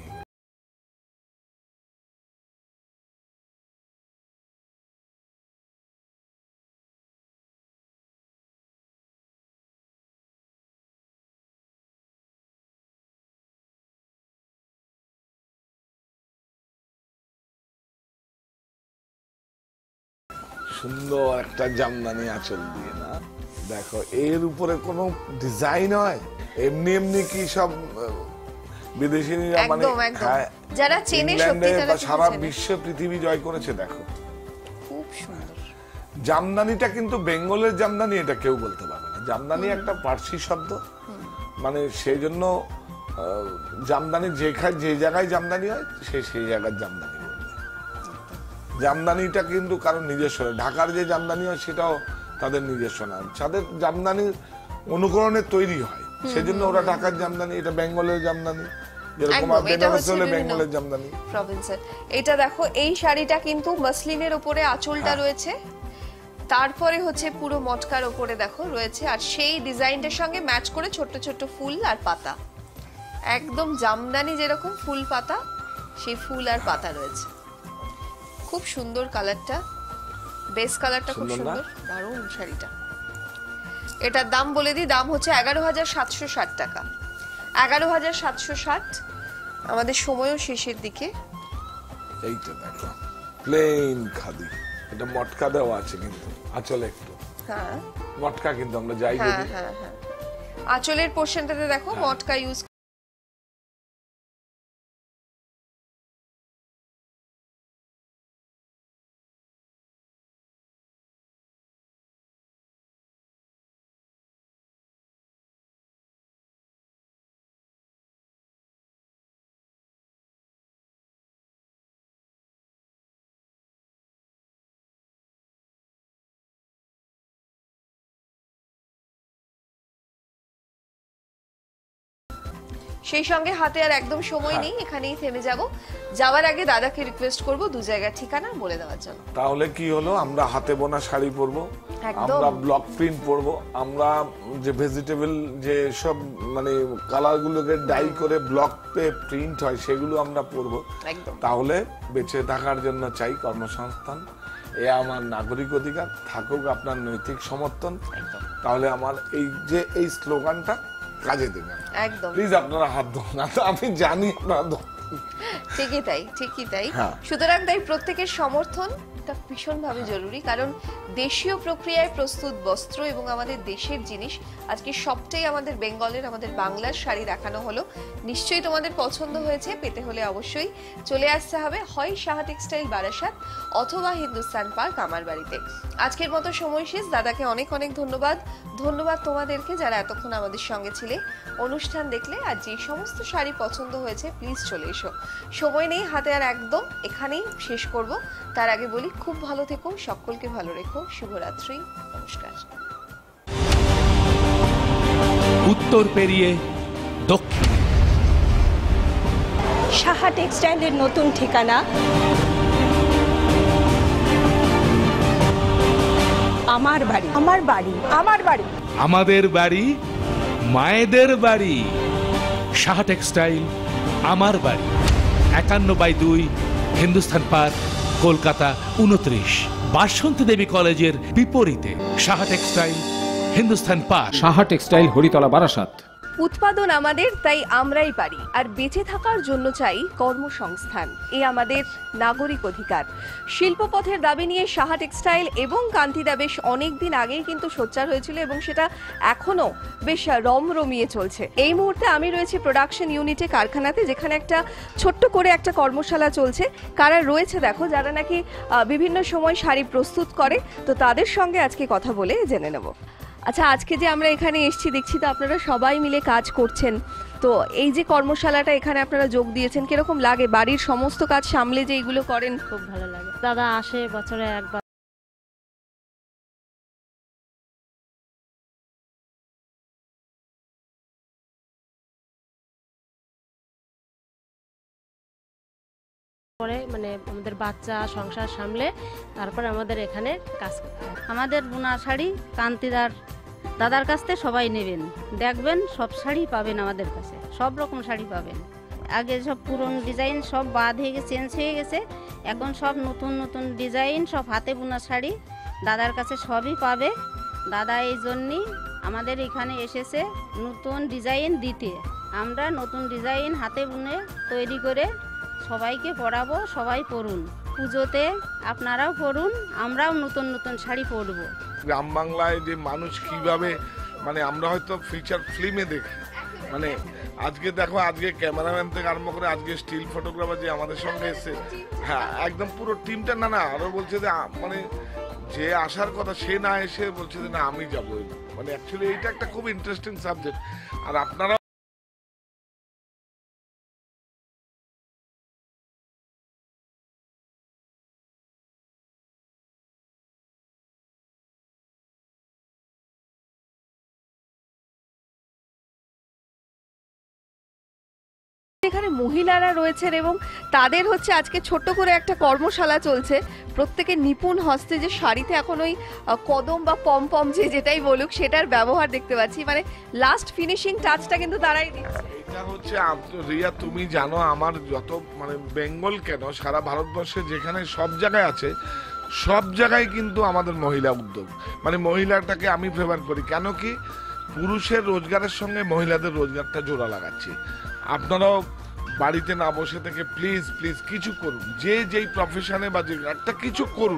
C: সুন্দর একটা জামদানি আঁচল দিয়ে, না দেখো এর উপরে কোনো ডিজাইন হয়, এমনি এমনি কি সব আহ, বিদেশিনীরা মানে
A: একদম একদম
C: হ্যাঁ,
A: যারা চেনে সত্যি
C: ইংল্যান্ডে
A: তারা
C: বা
A: কিন্তু
C: সারা
A: চেনে।
C: বিশ্ব পৃথিবী জয় করেছে। দেখো
A: খুব সুন্দর।
C: জামদানিটা কিন্তু বেঙ্গলের জামদানি এটা কেউ বলতে পারবে না। জামদানি একটা পার্সি শব্দ, মানে সেই জন্য আহ, জামদানি যেখানে যে জায়গায় জামদানি হয় সে সেই জায়গার জামদানি বলবে। জামদানিটা কিন্তু কারণ নিজস্ব, ঢাকার যে জামদানি হয় সেটাও তাদের নিজস্ব না, তাদের জামদানির অনুকরণে তৈরি হয়, সেজন্য ওরা ঢাকার জামদানি, এটা বেঙ্গলের জামদানি, যেরকম
A: একদম, এটা
C: বেনারস
A: হচ্ছে
C: হলে
A: বিভিন্ন
C: বেঙ্গলের জামদানি।
A: প্রভিন্সের। এটা দেখো এই শাড়িটা কিন্তু মাসলিনের উপরে আঁচলটা
C: হ্যাঁ।
A: রয়েছে, তারপরে হচ্ছে পুরো মটকার উপরে দেখো রয়েছে, আর সেই ডিজাইনটার সঙ্গে ম্যাচ করে ছোট্ট ছোট্ট ফুল আর পাতা, একদম জামদানি যেরকম ফুল পাতা সেই ফুল আর পাতা রয়েছে। খুব সুন্দর কালারটা, বেস কালারটা খুব
C: সুন্দর না?
A: সুন্দর, দারুণ শাড়িটা। এটার দাম বলে দিই, দাম হচ্ছে এগারো হাজার সাতশো ষাট টাকা, এগারো হাজার সাতশো ষাট। আমাদের সময়ও শেষের দিকে।
C: এইটা দেখো প্লেন খাদি, এটা মটকা দেওয়া আছে কিন্তু আঁচলে একটু,
A: হ্যাঁ
C: মটকা কিন্তু আমরা যাই
A: হ্যাঁ
C: বলি।
A: হ্যাঁ হ্যাঁ আঁচলের পোর্শনটাতে দেখো মটকা ইউজ। সেই সঙ্গে হাতে আর একদম সময় নেই, এখানেই থেমে যাব। যাওয়ার আগে দাদাকে রিকোয়েস্ট করব দু জায়গার ঠিকানা বলে দেওয়ার জন্য।
C: তাহলে কি হলো, আমরা হাতে বোনা শাড়ি পরবো,
A: একদম।
C: আমরা ব্লক প্রিন্ট পরবো, আমরা যে ভেজিটেবল যে সব মানে কালার গুলোকে ডাই করে ব্লক পে প্রিন্ট হয় সেগুলো আমরা পরবো।
A: একদম।
C: তাহলে বেঁচে থাকার জন্য চাই কর্মসংস্থান, এ আমার নাগরিক অধিকার, থাকুক আপনার নৈতিক সমর্থন। তাহলে আমার এই যে এই স্লোগানটা কাজে দেবেন,
A: একদম
C: প্লিজ আপনারা হাত ধরুন না, তো আমি জানি আপনারা ধরুন।
A: ঠিকই তাই, ঠিকই তাই।
C: হ্যাঁ।
A: সুতরাং তাই প্রত্যেকের সমর্থন টা ভীষণভাবে জরুরি, কারণ দেশীয় প্রক্রিয়ায় প্রস্তুত বস্ত্র এবং আমাদের দেশের জিনিস আজকে সবটাই আমাদের বেঙ্গলের, আমাদের বাংলার শাড়ি দেখানো হলো। নিশ্চয়ই তোমাদের পছন্দ হয়েছে, পেতে হলে অবশ্যই চলে আসতে হবে হয় সাহা টেক্সটাইল বারাসাত অথবা হিন্দুস্তান পার্ক আমার বাড়িতে। আজকের মতো সময় শেষ। দাদাকে অনেক অনেক ধন্যবাদ। ধন্যবাদ তোমাদেরকে যারা এতক্ষণ আমাদের সঙ্গে ছিলে, অনুষ্ঠান দেখলে। আর যে সমস্ত শাড়ি পছন্দ হয়েছে প্লিজ চলে এসো, সময় নেই হাতে আর, একদম এখানেই শেষ করব। তার আগে বলি খুব ভালো থেকো, সকলকে ভালো রেখো, শুভরাত্রি, নমস্কার।
D: উত্তর পেরিয়ে দক্ষিণ,
E: সাহা টেক্সটাইলের নতুন ঠিকানা আমার বাড়ি। আমার বাড়ি আমার বাড়ি
D: আমাদের বাড়ি, মায়েদের বাড়ি। সাহা টেক্সটাইল আমার বাড়ি, একান্ন বাই দুই, হিন্দুস্তান পার্ক, কলকাতা উনত্রিশ, বাসন্তী দেবী কলেজের বিপরীতে। Saha textile, Hindustan park.
F: Saha textile Haritala Barasat.
G: উৎপাদন আমাদের, তাই আমরাই পারি। আর বেঁচে থাকার জন্য চাই কর্মসংস্থান, এ আমাদের নাগরিক অধিকার। শিল্পপথের দাবি নিয়ে সাহা টেক্সটাইল এবং কান্তিদা বেশ অনেক দিন আগেই কিন্তু সোচ্চার হয়েছিল, এবং সেটা এখনো বেশ রমরমিয়ে চলছে। এই মুহূর্তে আমি রয়েছি প্রোডাকশন ইউনিটে, কারখানাতে, যেখানে একটা ছোট্ট করে একটা কর্মশালা চলছে। কারা রয়েছে দেখো, যারা নাকি আহ, বিভিন্ন সময় শাড়ি প্রস্তুত করে, তো তাদের সঙ্গে আজকে কথা বলে জেনে নেব। আচ্ছা, আজকে যে আমরা এখানে এসেছি, দেখছি তো আপনারা সবাই মিলে কাজ করছেন। তো এই যে কর্মশালাটা এখানে আপনারা যোগ দিয়েছেন, কিরকম লাগে বাড়ির সমস্ত কাজ সামলে যে এইগুলো করেন?
H: খুব ভালো লাগে। দাদা আসে বছরে একবার। পরে মানে আমাদের বাচ্চা সংসার সামলে তারপরে আমাদের এখানে কাজ করতে হয়।
I: আমাদের বোনা শাড়ি কান্তিদার দাদার কাছ থেকে সবাই নেবেন, দেখবেন সব শাড়ি পাবেন আমাদের কাছে, সব রকম শাড়ি পাবেন। আগে সব পুরনো ডিজাইন সব বাদ হয়ে গেছে, চেঞ্জ হয়ে গেছে, এখন সব নতুন নতুন ডিজাইন, সব হাতে বোনা শাড়ি দাদার কাছে সবই পাবে। দাদা এই জন্যই আমাদের এখানে এসেছে নতুন ডিজাইন দিতে। আমরা নতুন ডিজাইন হাতে বুনে তৈরি করে সবাইকে পরাবো, সবাই পরুন। পুজোতে আপনারাও পরুন, আমরাও নতুন নতুন শাড়ি পরবো।
C: গ্রাম বাংলায় যে মানুষ কিভাবে মানে আমরা হয়তো ফিচার ফিল্মে দেখি, মানে আজকে দেখো আজকে ক্যামেরাম্যান থেকে আরম্ভ করে আজকে স্টিল ফটোগ্রাফার যে আমাদের সঙ্গে এসে, হ্যাঁ একদম পুরো টিমটা, না না আরো বলছে যে মানে যে আসার কথা সে না এসে বলছে যে না আমি যাবো। মানে অ্যাকচুয়ালি এইটা একটা খুব ইন্টারেস্টিং সাবজেক্ট। আর আপনারা
G: এখানে মহিলারা রয়েছেন এবং তাদের হচ্ছে আজকে ছোট্ট করে একটা কর্মশালা চলছে। প্রত্যেকে নিপুণ হস্তে যে শাড়িতে এখন ওই আহ, কদম বা পম পম যে যেটাই বলুক সেটার ব্যবহার দেখতে পাচ্ছি, মানে লাস্ট ফিনিশিং টাচটা কিন্তু তারাই দিচ্ছে।
C: এটা হচ্ছে আপ- রিয়া তুমি জানো আমার যত মানে বেঙ্গল কেন সারা ভারতবর্ষে যেখানে সব জায়গায় আছে সব জায়গায় কিন্তু আমাদের মহিলা উদ্যোগ, মানে মহিলাটাকে আমি ফেভার করি। কেন কি পুরুষের রোজগারের সঙ্গে মহিলাদের রোজগারটা জোড়া লাগাচ্ছি। আপনারাও বাড়িতে না বসে থেকে প্লিজ প্লিজ কিছু করুন, যে যেই প্রফেশনে বা যে একটা কিছু করুন,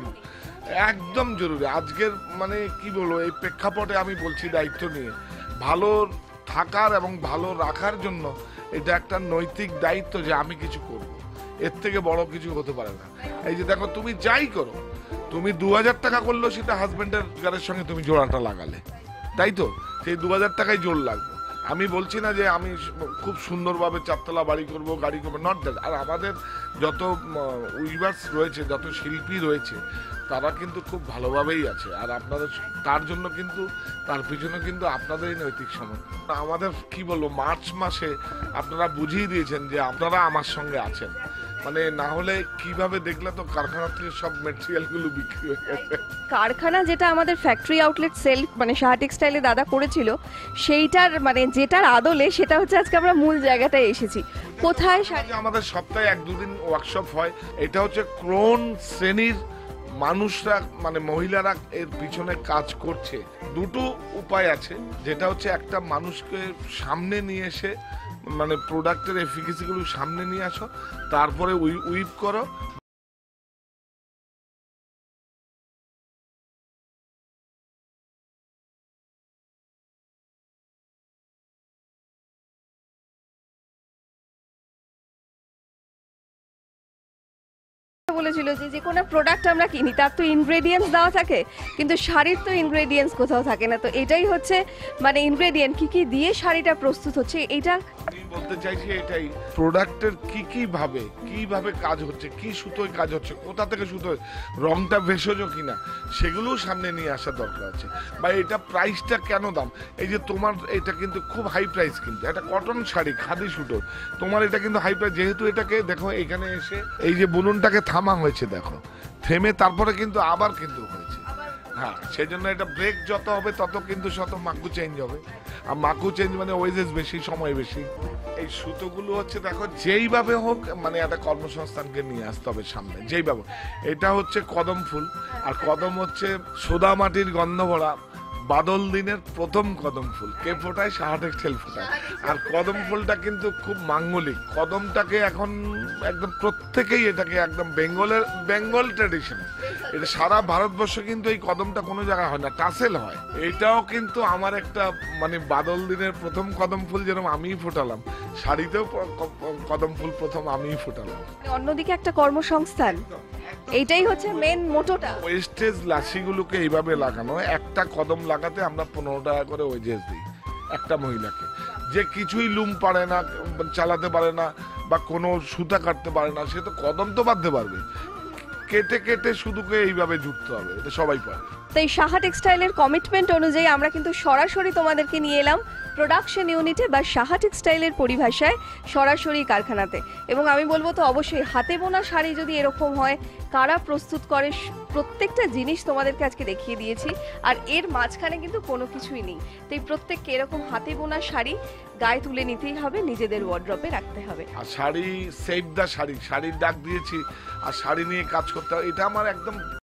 C: একদম জরুরি। আজকের মানে কি বলবো এই প্রেক্ষাপটে আমি বলছি দায়িত্ব নিয়ে, ভালো থাকার এবং ভালো রাখার জন্য এটা একটা নৈতিক দায়িত্ব যে আমি কিছু করব। এর থেকে বড় কিছু হতে পারে না। এই যে দেখো তুমি যাই করো, তুমি দু হাজার টাকা করলেও সেটা হাজবেন্ডের রোজগারের সঙ্গে তুমি জোড়াটা লাগালে, তাই তো সেই দু হাজার টাকায় জোর লাগবে। আমি বলছি না যে আমি খুব সুন্দরভাবে চারতলা বাড়ি করব গাড়ি করবো, নট দ্যাট। আর আমাদের যত উইভার্স রয়েছে, যত শিল্পী রয়েছে, তারা কিন্তু খুব ভালোভাবেই আছে। আর আপনাদের তার জন্য কিন্তু তার পিছনে কিন্তু আপনাদেরই নৈতিক সমর্থন। আমাদের কি বলবো মার্চ মাসে আপনারা বুঝিয়ে দিয়েছেন যে আপনারা আমার সঙ্গে আছেন, মানে না হলে কিভাবে দেখলে তো কারখানা থেকে সব মেটেরিয়ালগুলো বিক্রি হয়ে গেছে।
G: কারখানা যেটা আমাদের ফ্যাক্টরি আউটলেট সেল মানে সাহা টেক্সটাইলে দাদা করেছিল সেইটার মানে যেটার আদলে সেটা হচ্ছে আজকে আমরা মূল জায়গাটায় এসেছি। কোথায় শাড়ি?
C: আমাদের সপ্তাহে এক দুদিন ওয়ার্কশপ হয়। এটা হচ্ছে ক্রোন শ্রেণীর মানুষরা মানে মহিলারা এর পিছনে কাজ করছে। দুটো উপায় আছে, যেটা হচ্ছে একটা মানুষকে সামনে নিয়ে এসে মানে প্রোডাক্টের এফিকেসিগুলো সামনে নিয়ে আসো, তারপরে উইপ করো।
G: বলেছিল যে যে কোনো প্রোডাক্ট আমরা কিনি তার তো ইনগ্রেডিয়েন্টস দেওয়া থাকে, কিন্তু শাড়ির তো ইনগ্রেডিয়েন্টস কোথাও থাকে না। তো এটাই হচ্ছে মানে ইনগ্রেডিয়েন্ট কি কি দিয়ে শাড়িটা প্রস্তুত হচ্ছে। এটা
C: আমি বলতে চাইছি এটাই, প্রোডাক্টের কি কি ভাবে কিভাবে কাজ হচ্ছে, কি সুতোয় কাজ হচ্ছে, কোথা থেকে সুতো, রংটা ভেষজ কিনা, সেগুলো সামনে নিয়ে আসা দরকার আছে। বা এটা প্রাইসটা কেন দাম, এই যে তোমার এটা কিন্তু খুব হাই প্রাইস, কিন্তু একটা কটন শাড়ি খাদি সুতো, তোমার এটা কিন্তু হাই প্রাইস। যেহেতু এটাকে দেখো এখানে এসে এই যে বুননটাকে থামা হয়েছে, দেখো থেমে তারপরে কিন্তু আবার কিন্তু হয়েছে। হ্যাঁ, সেই জন্য এটা ব্রেক যত হবে তত কিন্তু শত মাকু চেঞ্জ হবে। আর মাকু চেঞ্জ মানে ওয়েজেস বেশি, সময় বেশি। এই সুতোগুলো হচ্ছে দেখো যেইভাবে হোক মানে একটা কর্মসংস্থানকে নিয়ে আসতে হবে সামনে, যেইভাবে। এটা হচ্ছে কদম ফুল, আর কদম হচ্ছে সোদা মাটির গন্ধ ভরা বাদল দিনের প্রথম কদম ফুল। কে ফোটায়? সাহা টেক্সটাইল ফোটায়। আর কদম ফুলটা কিন্তু খুব মাঙ্গলিক। কদমটাকে এখন একদম প্রত্যেকেই এটাকে একদম বেঙ্গলের বেঙ্গল ট্র্যাডিশন, এটা সারা ভারতবর্ষে কিন্তু এই কদমটা কোনো জায়গায় হয় না, টাসেল হয়। এটাও কিন্তু আমার একটা মানে বাদল দিনের প্রথম কদম ফুল, যেরকম আমিই ফোটালাম, শাড়িতেও কদম ফুল প্রথম আমিই ফোটালাম।
G: অন্যদিকে একটা কর্মসংস্থান, এইটাই হচ্ছে মেন মোটোটা।
C: ওয়েস্টেজ লাসিগুলোকে এইভাবে লাগানো, একটা কদম লাগাতে আমরা পনেরো টাকা করে ওয়েজেস দিই একটা মহিলাকে, যে কিছুই লুম পারে না, চালাতে পারে না বা কোনো সুতা কাটতে পারে না, সে তো কদম তো বাঁধতে পারবে। কেটে কেটে শুধু এইভাবে জুড়তে হবে, এটা সবাই পারে।
A: তাই সাহা টেক্সটাইলের কমিটমেন্ট অনুযায়ী আমরা কিন্তু সরাসরি তোমাদেরকে নিয়ে এলাম প্রোডাকশন ইউনিটে বা সাহা টেক্সটাইলের পরিভাষায় সরাসরি কারখানাতে। এবং আমি বলবো তো অবশ্যই হাতে বোনা শাড়ি যদি এরকম হয়, কারা প্রস্তুত করে, প্রত্যেকটা জিনিস তোমাদেরকে আজকে দেখিয়ে দিয়েছি। আর এর মাঝখানে কিন্তু কোনো কিছুই নেই। তাই প্রত্যেককে এরকম হাতে বোনা শাড়ি গায়ে তুলে নিতেই হবে, নিজেদের ওয়ার্ড্রপে রাখতে হবে।
C: আর শাড়ি সেভ দা শাড়ি, শাড়ির ডাক দিয়েছি, আর শাড়ি নিয়ে কাজ করতে হবে, এটা আমার একদম